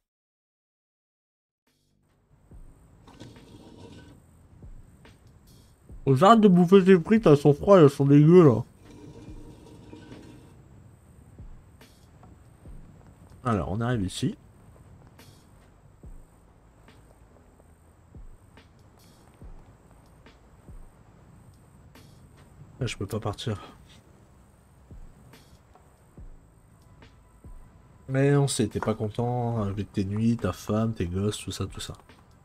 Oh, j'arrête de bouffer ces frites, elles sont froides, elles sont dégueu là. Alors, on arrive ici. Là, je peux pas partir. Mais on sait, t'es pas content avec tes nuits, ta femme, tes gosses, tout ça, tout ça.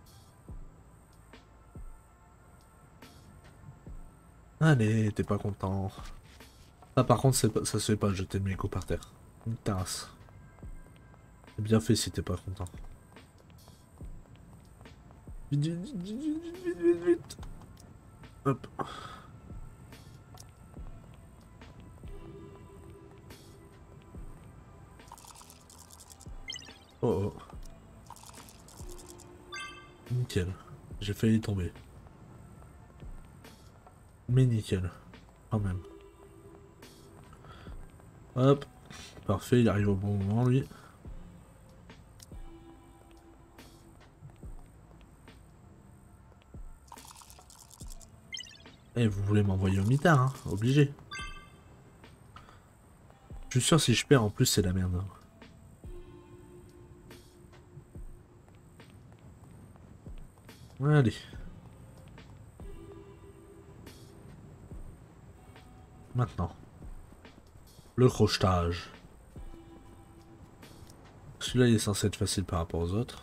Allez, t'es pas content. Ah, par contre, pas, ça se fait pas de jeter mes coups par terre. Une tasse. C'est bien fait si t'es pas content. Vite, vite, vite, vite, vite, vite, vite. Hop. Oh oh. Nickel. J'ai failli tomber. Mais nickel. Quand même. Hop. Parfait, il arrive au bon moment lui. Eh, vous voulez m'envoyer au mitard, hein? Obligé. Je suis sûr si je perds en plus c'est la merde. Allez. Maintenant. Le crochetage. Celui-là il est censé être facile par rapport aux autres.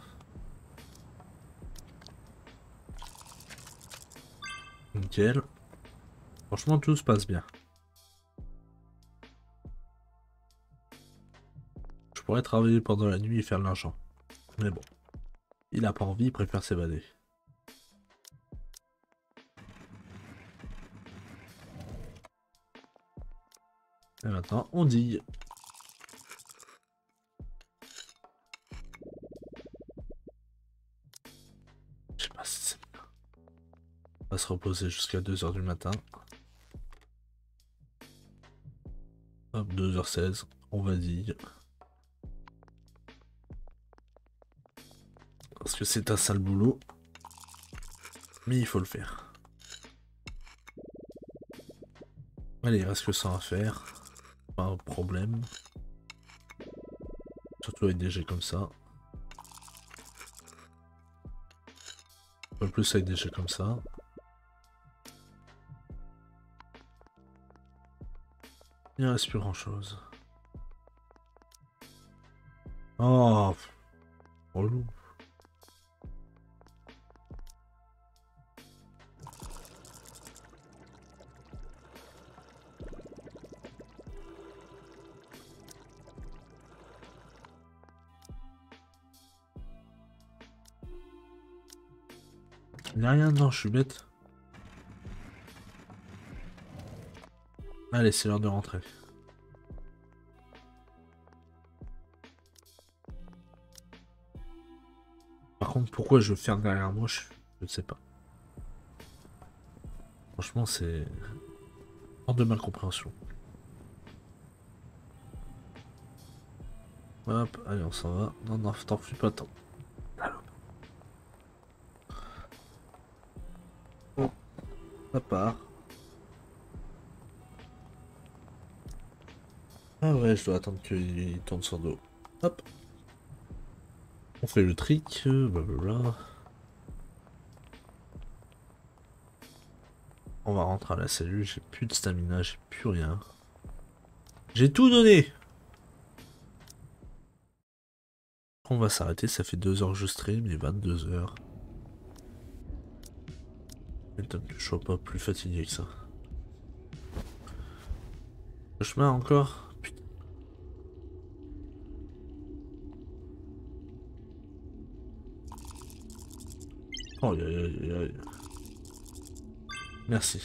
Nickel. Franchement tout se passe bien. Je pourrais travailler pendant la nuit et faire de l'argent. Mais bon. Il a pas envie, il préfère s'évader. Et maintenant, on digue. Je sais pas si c'est bien. On va se reposer jusqu'à deux heures du matin. Hop, deux heures seize. On va digue. Parce que c'est un sale boulot. Mais il faut le faire. Allez, il reste que ça à faire. Pas un problème. Surtout avec des jets comme ça. Un peu plus avec des jets comme ça. Il ne reste plus grand chose. Oh, relou. Il n'y a rien dedans, je suis bête. Allez, c'est l'heure de rentrer. Par contre, pourquoi je ferme derrière moi, je ne sais pas. Franchement, c'est hors de ma compréhension. Hop, allez, on s'en va. Non, non, t'en fais pas tant. Bon, ça part. Ah ouais, je dois attendre qu'il tourne son dos. Hop. On fait le trick, blablabla. On va rentrer à la cellule, j'ai plus de stamina, j'ai plus rien. J'ai tout donné. On va s'arrêter, ça fait deux heures que je stream, il est vingt-deux heures. Peut-être que je sois pas plus fatigué que ça. Le chemin encore? Putain. Oh, aïe, aïe, aïe. Merci.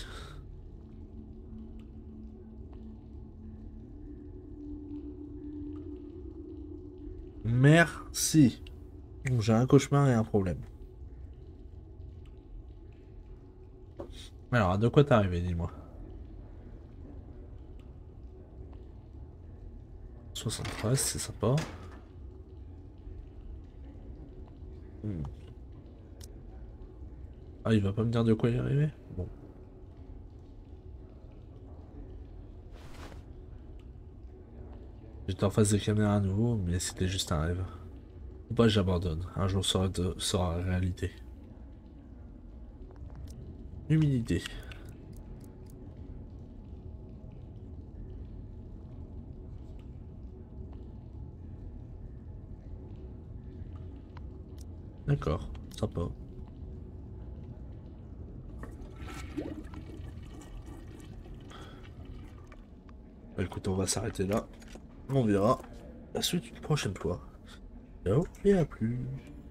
Merci. J'ai un cauchemar et un problème. Alors, de quoi t'es arrivé, dis-moi? soixante-treize, c'est sympa. Hmm. Ah, il va pas me dire de quoi y arriver? Bon. J'étais en face des caméras à nouveau, mais c'était juste un rêve. Ou pas, j'abandonne. Un jour sera, de... sera réalité. Humidité. D'accord, sympa. Bah, écoute, on va s'arrêter là. On verra la suite une prochaine fois. Ciao et à plus.